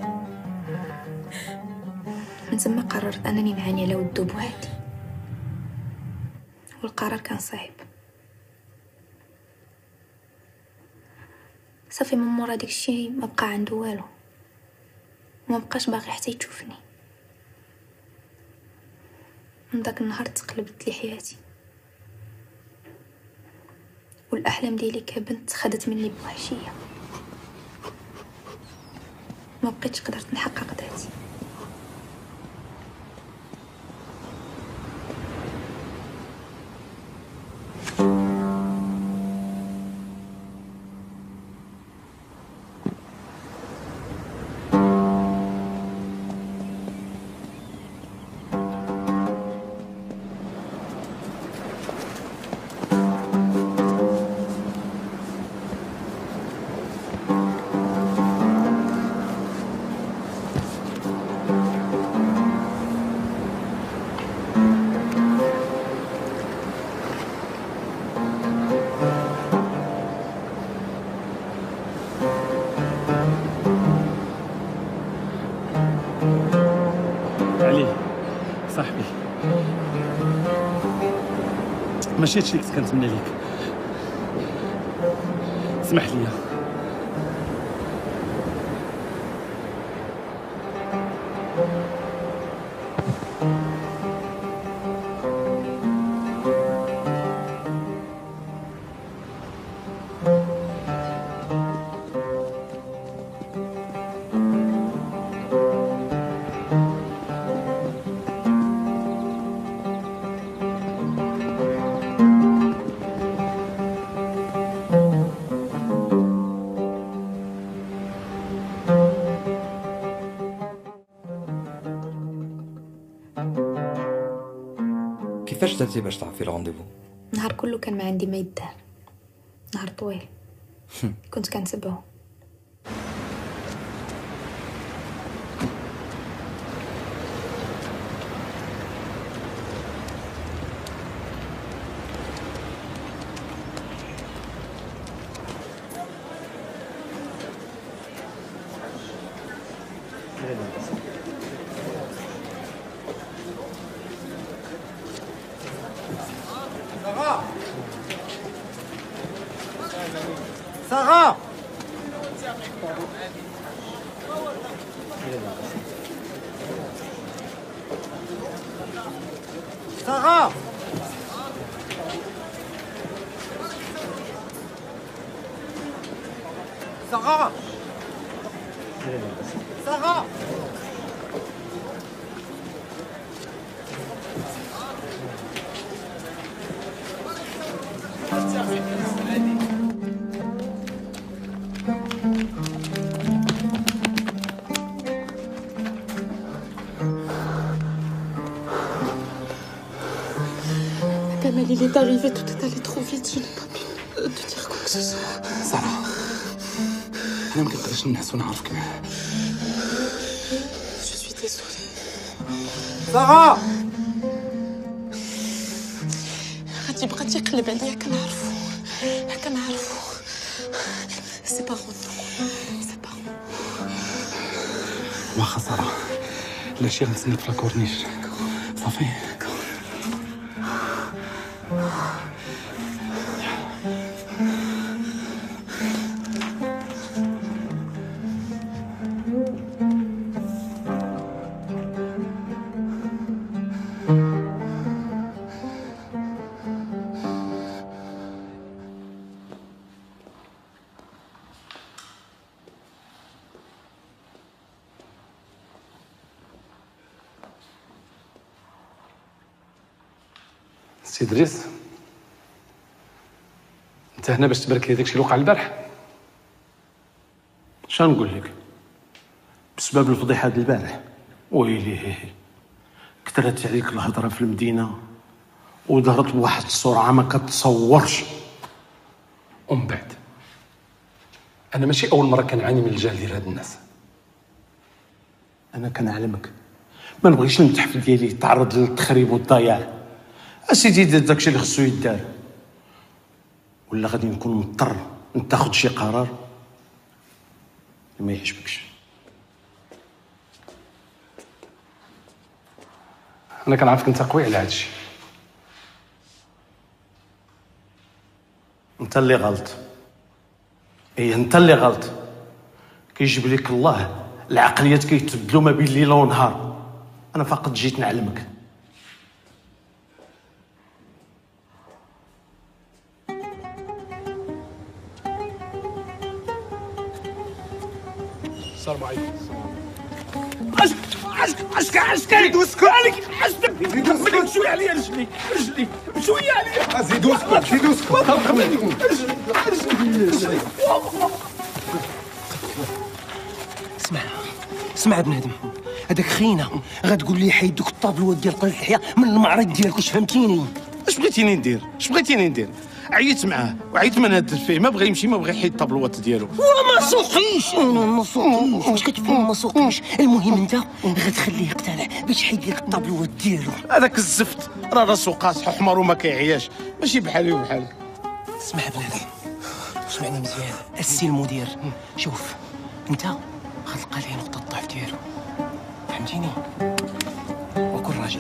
من ثم قررت أنني نعاني على ودو بوحدي، والقرار كان صعيب. صافي من مورا داك الشيء ما بقى عنده والو، وما بقاش باغي حتى يشوفني. من داك النهار تقلبت لي حياتي، والاحلام ديالي كبنت خدت مني بوحشيه، ما بقيتش قدرت نحقق ذاتي. صاحبي ماشي هادشي اللي كنت كنتمنى ليك، اسمح لي. كيفاش درتي باش تعرفي الرونديفو؟ نهار كله كان ما عندي ما يدار، نهار طويل كنت كنتبعو. سارة سارة سارة سارة Kamel, il est arrivé, tout est allé trop vite, je n'ai pas pu te dire quoi que ce soit. سارة أنا ما كنقدرش نحس ونعرفك معاه. Je suis désolée. سارة غادي يبقى تيقلب عليا كنعرفو. سي با واخا سارة لا شي غنسند في الكورنيش صافي. سي دريس، انت هنا باش تبارك لي داكشي اللي وقع البارح؟ شنو نقول لك؟ بسبب الفضيحه ديال البارح ويلي كثرت عليك الهضره في المدينه وظهرت بواحد السرعه ما كتصورش. ومن بعد انا ماشي اول مره كنعاني من الجهل ديال هاد الناس. انا كنعلمك ما نبغيش المتحف ديالي يتعرض للتخريب والضياع. اسيدي دير داكشي اللي خصو يدار، ولا غادي نكون مضطر نتاخد شي قرار ما يعجبكش. انا كنعرفك انت قوي على هادشي. انت اللي غلط. انت اللي غلط. كيجيب لك الله العقليات كيتبدلوا ما بين ليله ونهار. انا فقط جيت نعلمك. السلام عليكم. عسك زيدو اسكت عليك. عسك شويه عليا رجلي شويه عليا. زيدو اسكت رجلي. اسمع بنادم، هذاك خينا غتقول لي حيد دوك الطابلوات ديال قلة الحياة من المعرض ديالك. واش فهمتيني؟ اش بغيتيني ندير؟ عييت معاه وعييت ما نهدد فيه، ما بغى يمشي، ما بغى يحيد الطابلوات ديالو. ما سوقيش واش كتفهم؟ ما سوقيش. المهم انت غتخليه يقتنع باش يحيد لك الطابلوات ديالو. هذاك الزفت راه راسو قاصح وحمر وما كيعياش، ماشي بحالي وبحالك. اسمع بنادم، اسمعني مزيان السي المدير. شوف انت غتلقى ليه نقطة الضعف ديالو، فهمتيني؟ وكون راجل.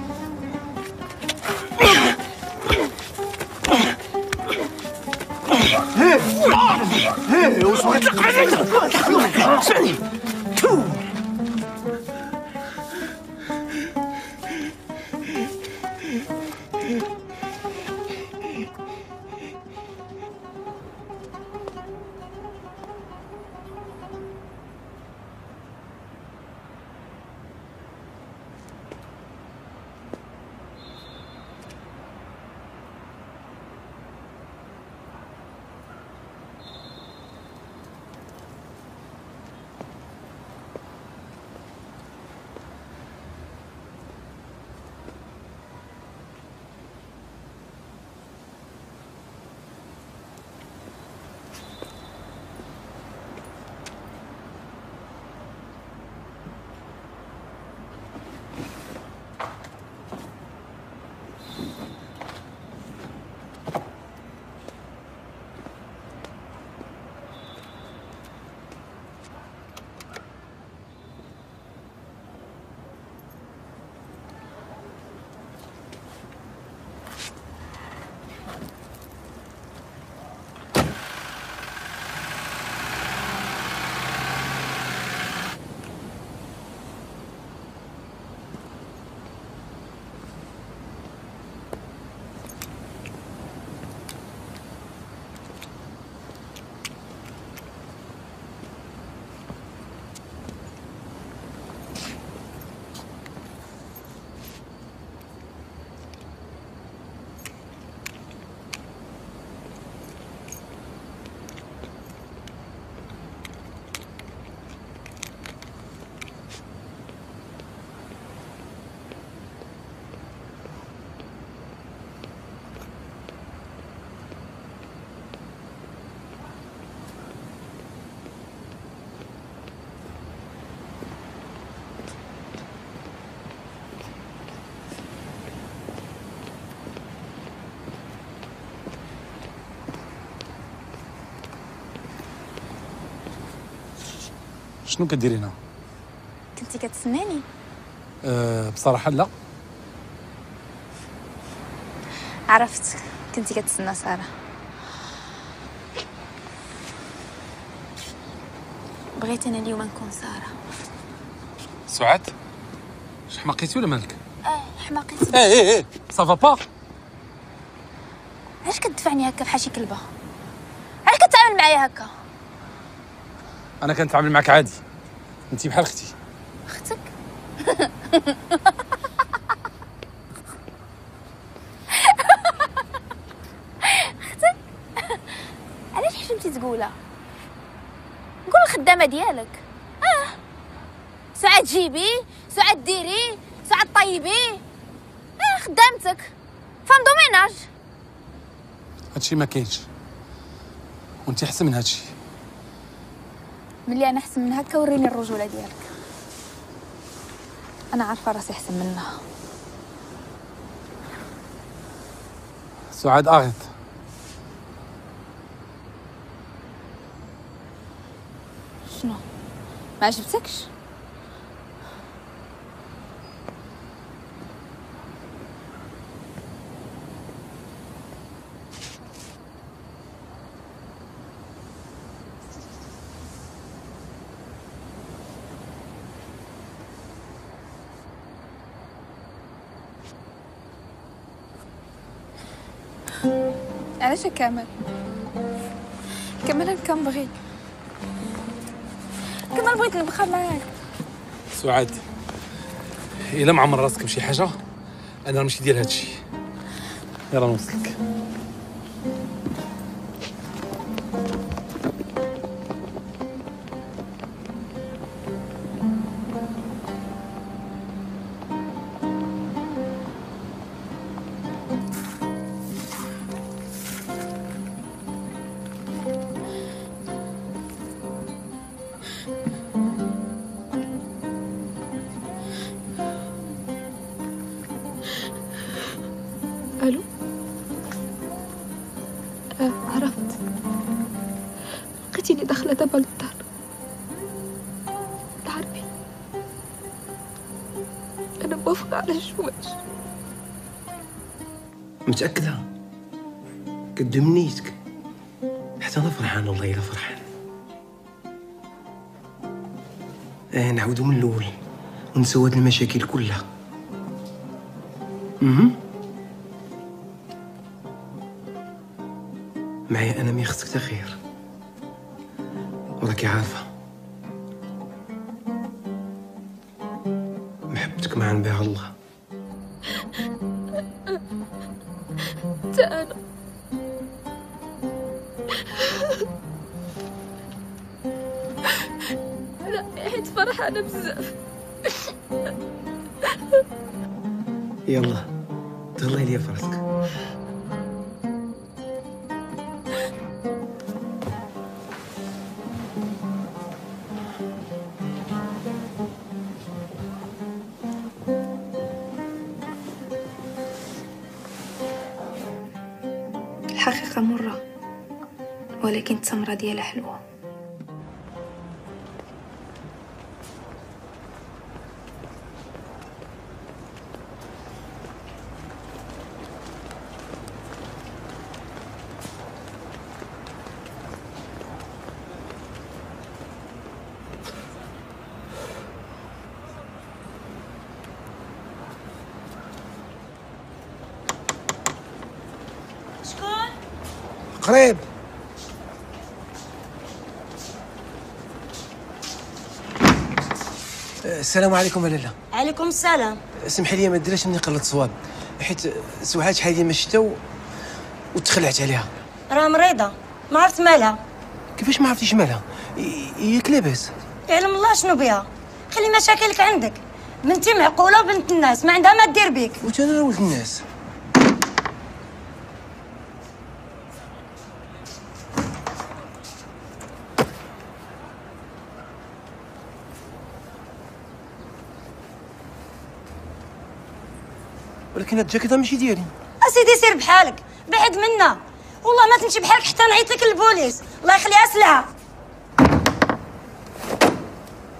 واش بغيت تلقى عليك؟ اسمعني شنو كديري هنا؟ كنتي كتسناني؟ بصراحه لا. عرفت كنتي كتسنى ساره. بغيت انا اليوم نكون ساره. سعاد حماقيتي ولا مالك؟ حماقيتي. ايه صافا با. علاش كتدفعني هكا بحال شي كلبه؟ علاش كتعامل معايا هكا؟ انا كنتعامل معك عادي، انتي بحال اختي. اختك؟ اختك؟ علاش حشمتي تقولها؟ قول الخدامه ديالك. سعاد جيبي، سعاد ديري، سعاد طيبي. خدامتك فهم دوميناج. هادشي ما كاينش، وانتي احسن من هادشي. ملي انا احسن من هكا وريني الرجوله ديالك. انا عارفه راسي احسن منها. سعاد اغيط. شنو ما عجبتكش؟ علاش كامل انا كنبغيك، كمان بغيت نبقى معاك. سعاد الا معمر راسك بشي حاجه انا نمشي ديال هادشي. يلا نوصلك. الو. عرفت، لقيتيني داخله دابا للدار. تعرفي انا موافقه على الزواج. متأكدة؟ قدام نيتك؟ حتى أنا فرحان، والله إلا فرحان. نعاودو من الأول ونساو هاد المشاكل كلها. معايا أنا مي خصك تا خير، وراكي عارفة محبتك ما عن بها الله. حتى أنا. لا حيت فرحانة بزاف. يلا تهلاي ليا فراسك. الحقيقة مرة، ولكن التمرة ديالها حلوة. قريب. السلام عليكم لاله. عليكم السلام. سمحي لي ما ديريش اني قلت صواب، حيت سعاد شحال ديال ما شتا وتخلعت عليها. راه مريضه، ما عرفت مالها. كيفاش ما عرفتيش مالها؟ ياك لاباس؟ يعلم الله شنو بها. خلي مشاكلك عندك. بنتي معقوله وبنت الناس، ما عندها ما دير بيك. وانا ولد الناس. ولكن هاد الجاكيطه ماشي ديالي. اسيدي سير بحالك، بعد منا. والله ما تمشي بحالك حتى نعيط لك للبوليس. الله يخليها سلعه.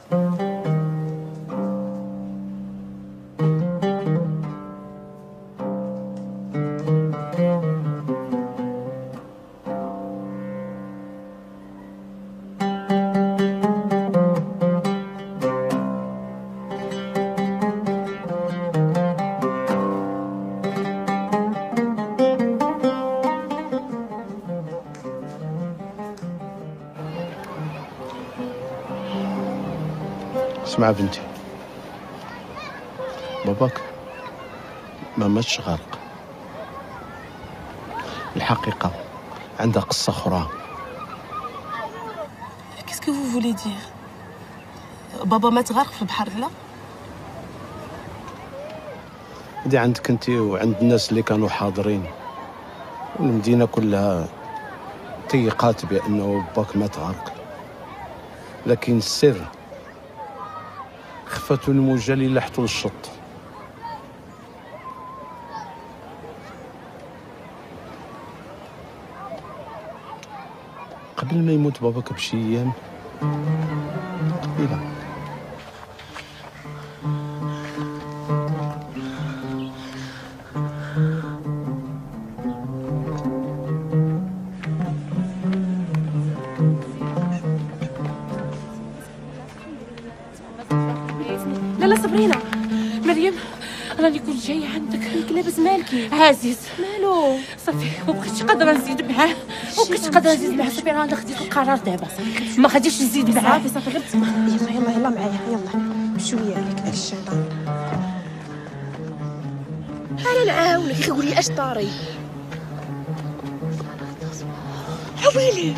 اسمع بنتي، باباك ما ماتش غارق. الحقيقة عندها قصة أخرى. Qu'est-ce que vous voulez dire? بابا مات غارق في البحر لا؟ هادي عندك انت وعند الناس اللي كانوا حاضرين، والمدينة كلها تيقات بأنه باك مات غارق، لكن السر خفتوا الموجة اللي لحتوا للشط. قبل ما يموت باباك بشي أيام قليلة لا صبرينا مريم، راني كنت جايه عندك. لاباس مالكي؟ عزيز مالو؟ صافي ما بقيتش قادره نزيد معاه، ما بقيتش قادره نزيد معاه. صافي انا خديت القرار دابا، ما غاديش نزيد معاه. صافي غير تسمع. يلا معايا، يلا بشويه عليك الشيطان. انا نعاونك، كيقول لي اش طاري. حويلي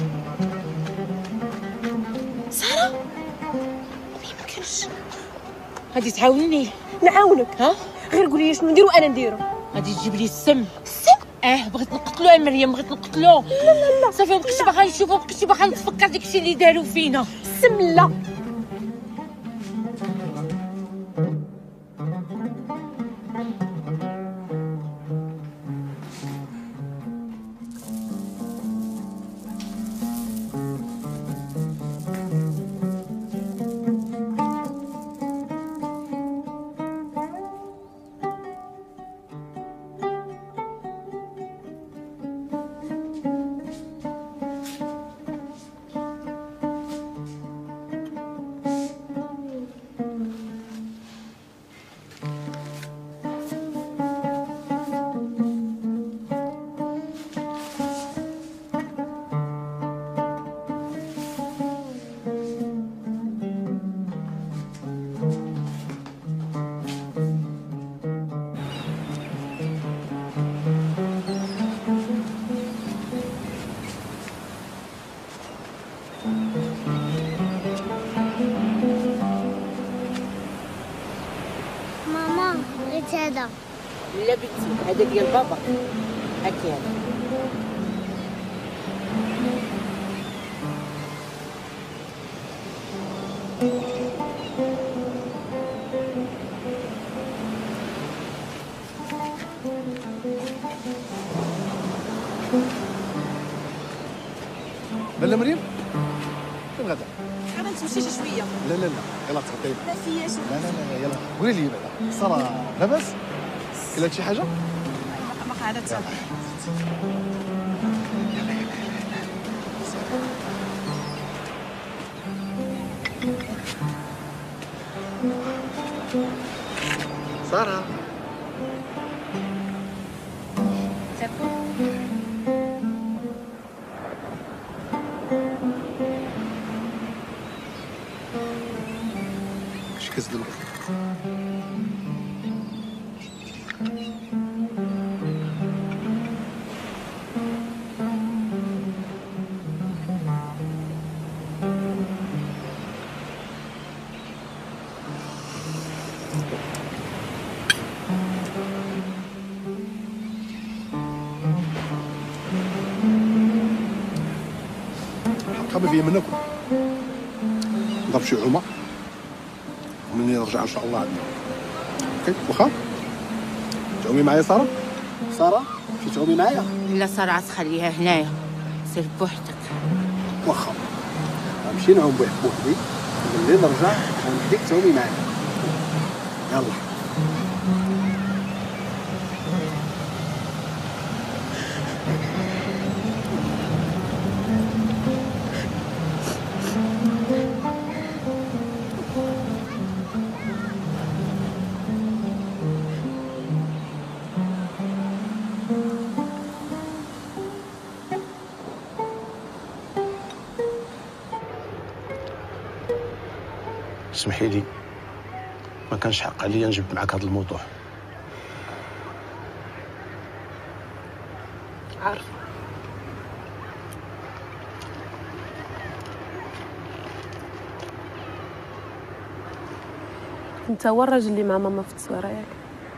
ساره، ما يمكنش. غادي تعاونيني؟ نعاونك. ها غير قولي شنو نديرو انا نديرو. غادي تجيب لي السم. بغيت نقتلو يا مريم، بغيت نقتلو. لا صافي ما بقيتش باغا نشوفو، ما بقيتش باغا نتفكر داكشي اللي دارو فينا. السم لا. ماما بغيت هذا. لا بنتي هذا ديال بابا. هاكي هذا. لاله مريم فين غدا؟ انا نتمشى شي شويه. لا يلا تغطي. لا فياش. لا يلا قولي لي بعدا ساره لاباس؟ كلات شي حاجه؟ ما قعدت صافي. ساره اش كتدير؟ حقا فيا منكم نضرب شي عومه ومني نرجع ان شاء الله عندنا. اوكي واخا تعومي معايا ساره؟ ساره شي تعومي معايا؟ لا ساره تخليها هنايا، سير بوحدك. واخا نمشي نعوم بوحدي باللي نرجع ونديك تومي معاك. يلا. اسمحي لي، ما كانش حق عليا نجبد معاك هذا الموضوع. عارفه. انت هو الراجل اللي مع ماما في التصويره ياك؟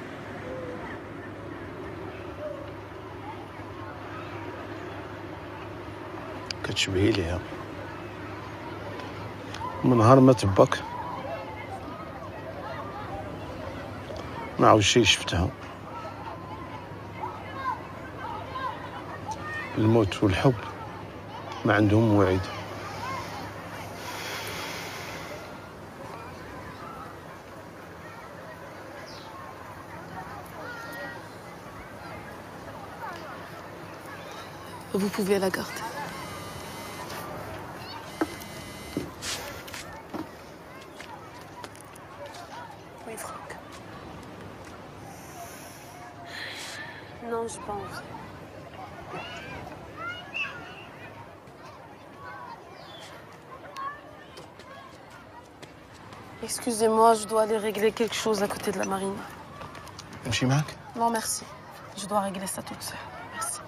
كتشبهي ليها. من نهار ما تباك ما عاودش شفتها. الموت والحب ما عندهم موعد. Vous pouvez la garder. Oui, Franck. Non, je pense. Excusez-moi, je dois aller régler quelque chose à côté de la marine. نمشي معاك؟ Non, merci. Je dois régler ça toute seule. Merci.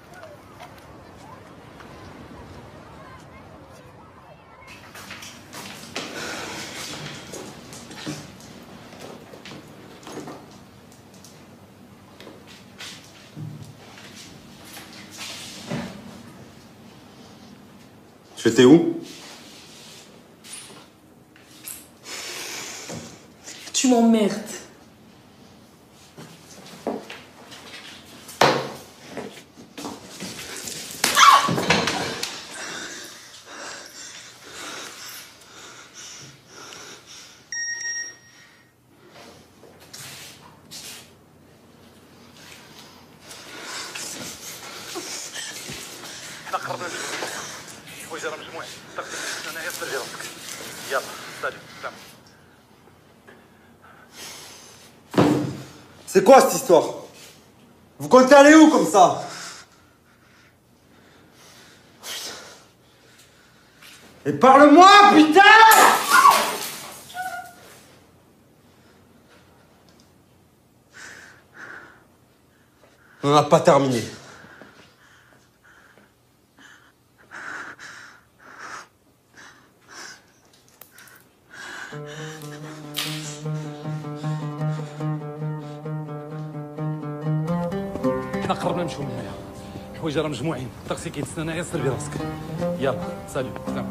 J'étais où? Tu m'emmerdes. حنا قربنا الحوايج راه مجموعين. طلقت انايا تسرجي راسك. يلا سالي سلام. C'est quoi cette histoire? Vous comptez aller où comme ça? Et parle-moi, putain! On n'a pas terminé. حنا قربنا نمشيو من هنايا. الحوايج راه مجموعين. الطاكسي كيتسنى هنايا، سير براسك. يلا سالي سلام.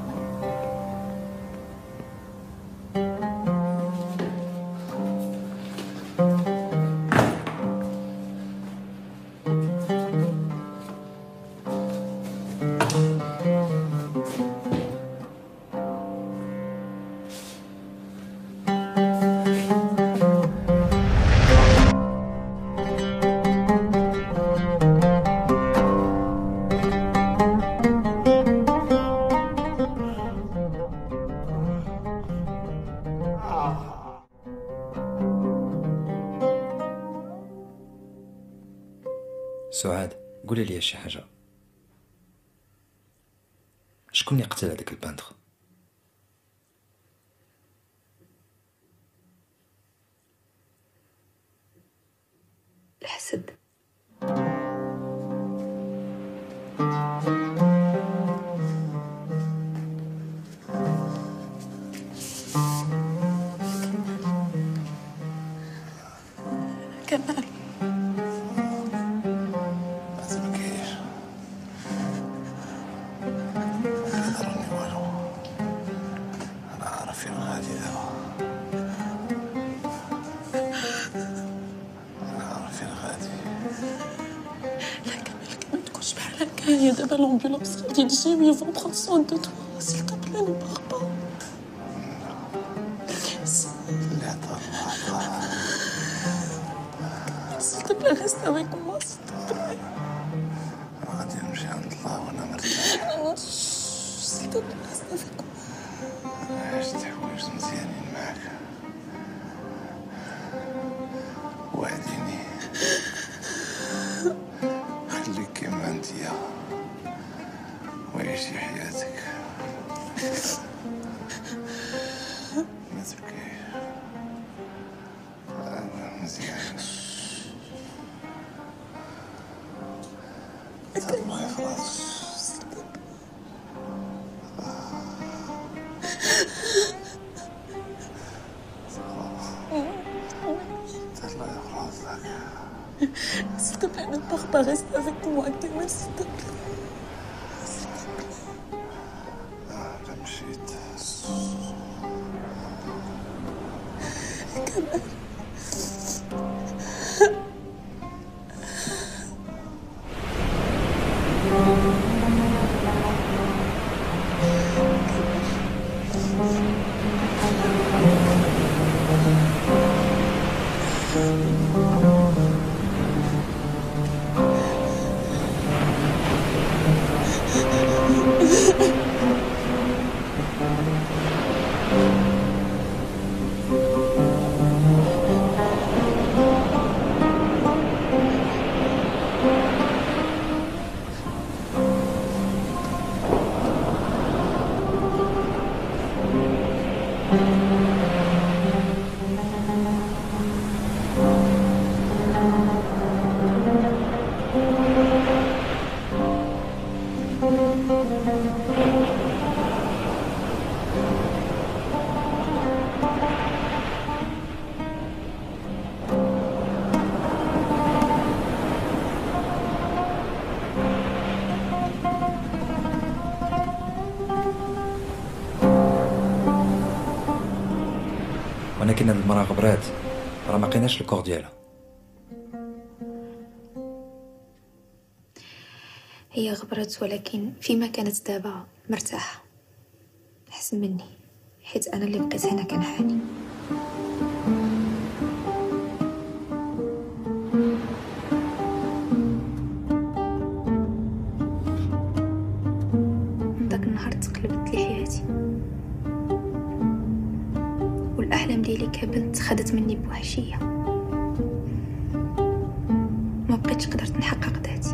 سعاد، قولي لي شي حاجة. شكون اللي قتل هذاك البانتر؟ الحسد. كمال. هيا دابا لومبيلونس غادي تجي وي فون بخون سوان دو توا، سيل تو بلي نو باغ با. plaît, reste avec moi, s'il te plaît. غادي نمشي عند الله وانا مرتاح. Non, s'il te plaît, reste avec moi. عشت حوايج مزيانين معاك. وعديني خليك كيما انتيا وعيشي حياتك. ما تبكيش، أنا مزيان. الله يخلص. S'il te plaît, ne pars pas, reste avec moi, Kamel, s'il te plaît. مشيت. Kamel. ولكن هاد المرأة غبرات، راه ما لقيناش الكور ديالها. هي غبرت، ولكن فيما كانت دابا مرتاحة أحسن مني، حيت أنا اللي بقيت هنا كنعاني. من داك النهار تقلبت لي حياتي، والأحلام ديالي كبنت خدت مني بوحشية، ما بقيتش قدرت نحقق ذاتي.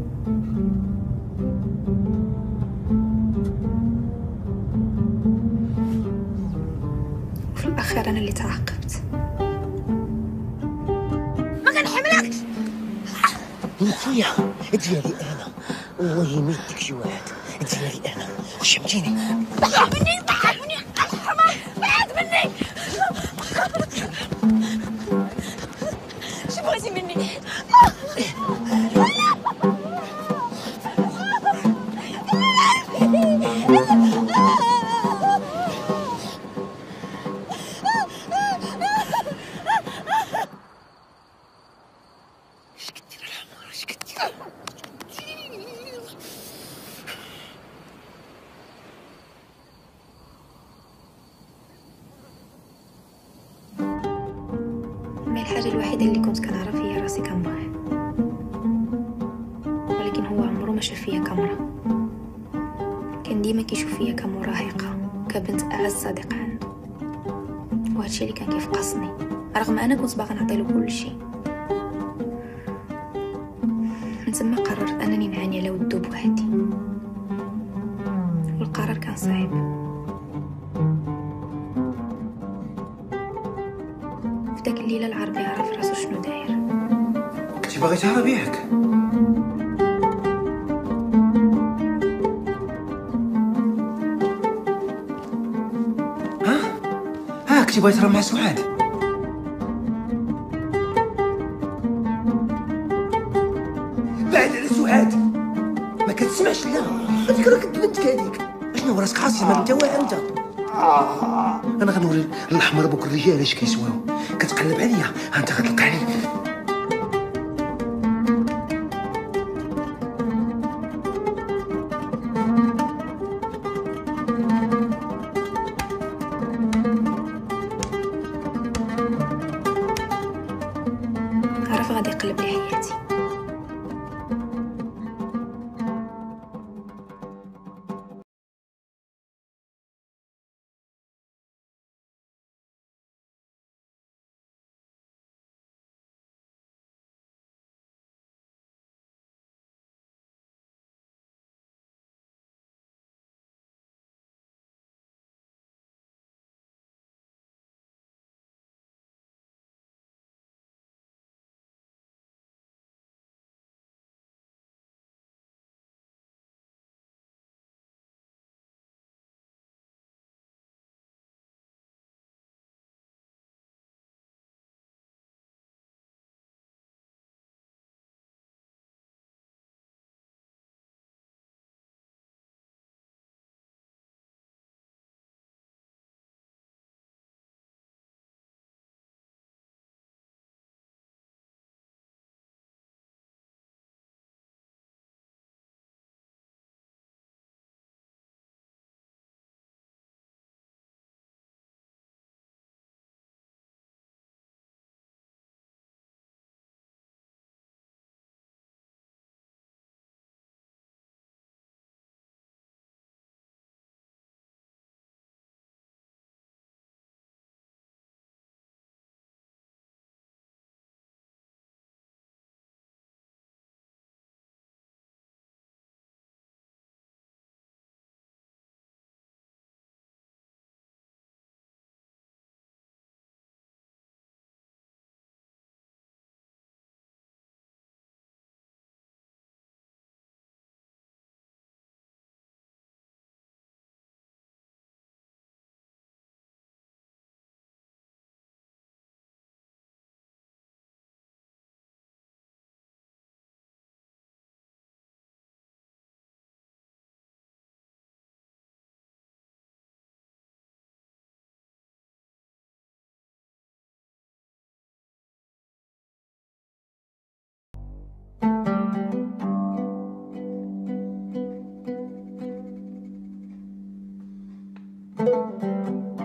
وفي الأخير أنا اللي تعاقبت. ما كنحملكش. انتيا ديالي انا والله ما يديك شي واحد ديالي انا، فهمتيني؟ بعد مني بعد مني الحمار بعد مني. شو بغيتي مني؟ ما الحاجة الوحيدة اللي كنت كنعرف هي راسي كنبغي، ولكن هو عمره ما شاف فيا كامرة. كان ديما كيشوف فيا كمراهقة، كبنت أعز صديق عنده، وهادشي اللي كان كيفقصني رغم أنا كنت باغا نعطيلو كل شيء. من تما قررت أنني نعاني على ودو بوحدي، والقرار كان صعيب. في داك الليلة العربي عرف راسو شنو داير. كنتي باغي تهرب ياك؟ ها كنتي باغي تهرب مع سعاد؟ بعد على سعاد ما كتسمعش، لا هذيك راك بنتك هذيك، شنو راسك حاسس ما انت واعر انت. انا غنوري الاحمر بوك الرجال اش كيسواو، كتقلب عليا ها انت غتلقاني. عرف غادي يقلب لي السلامه.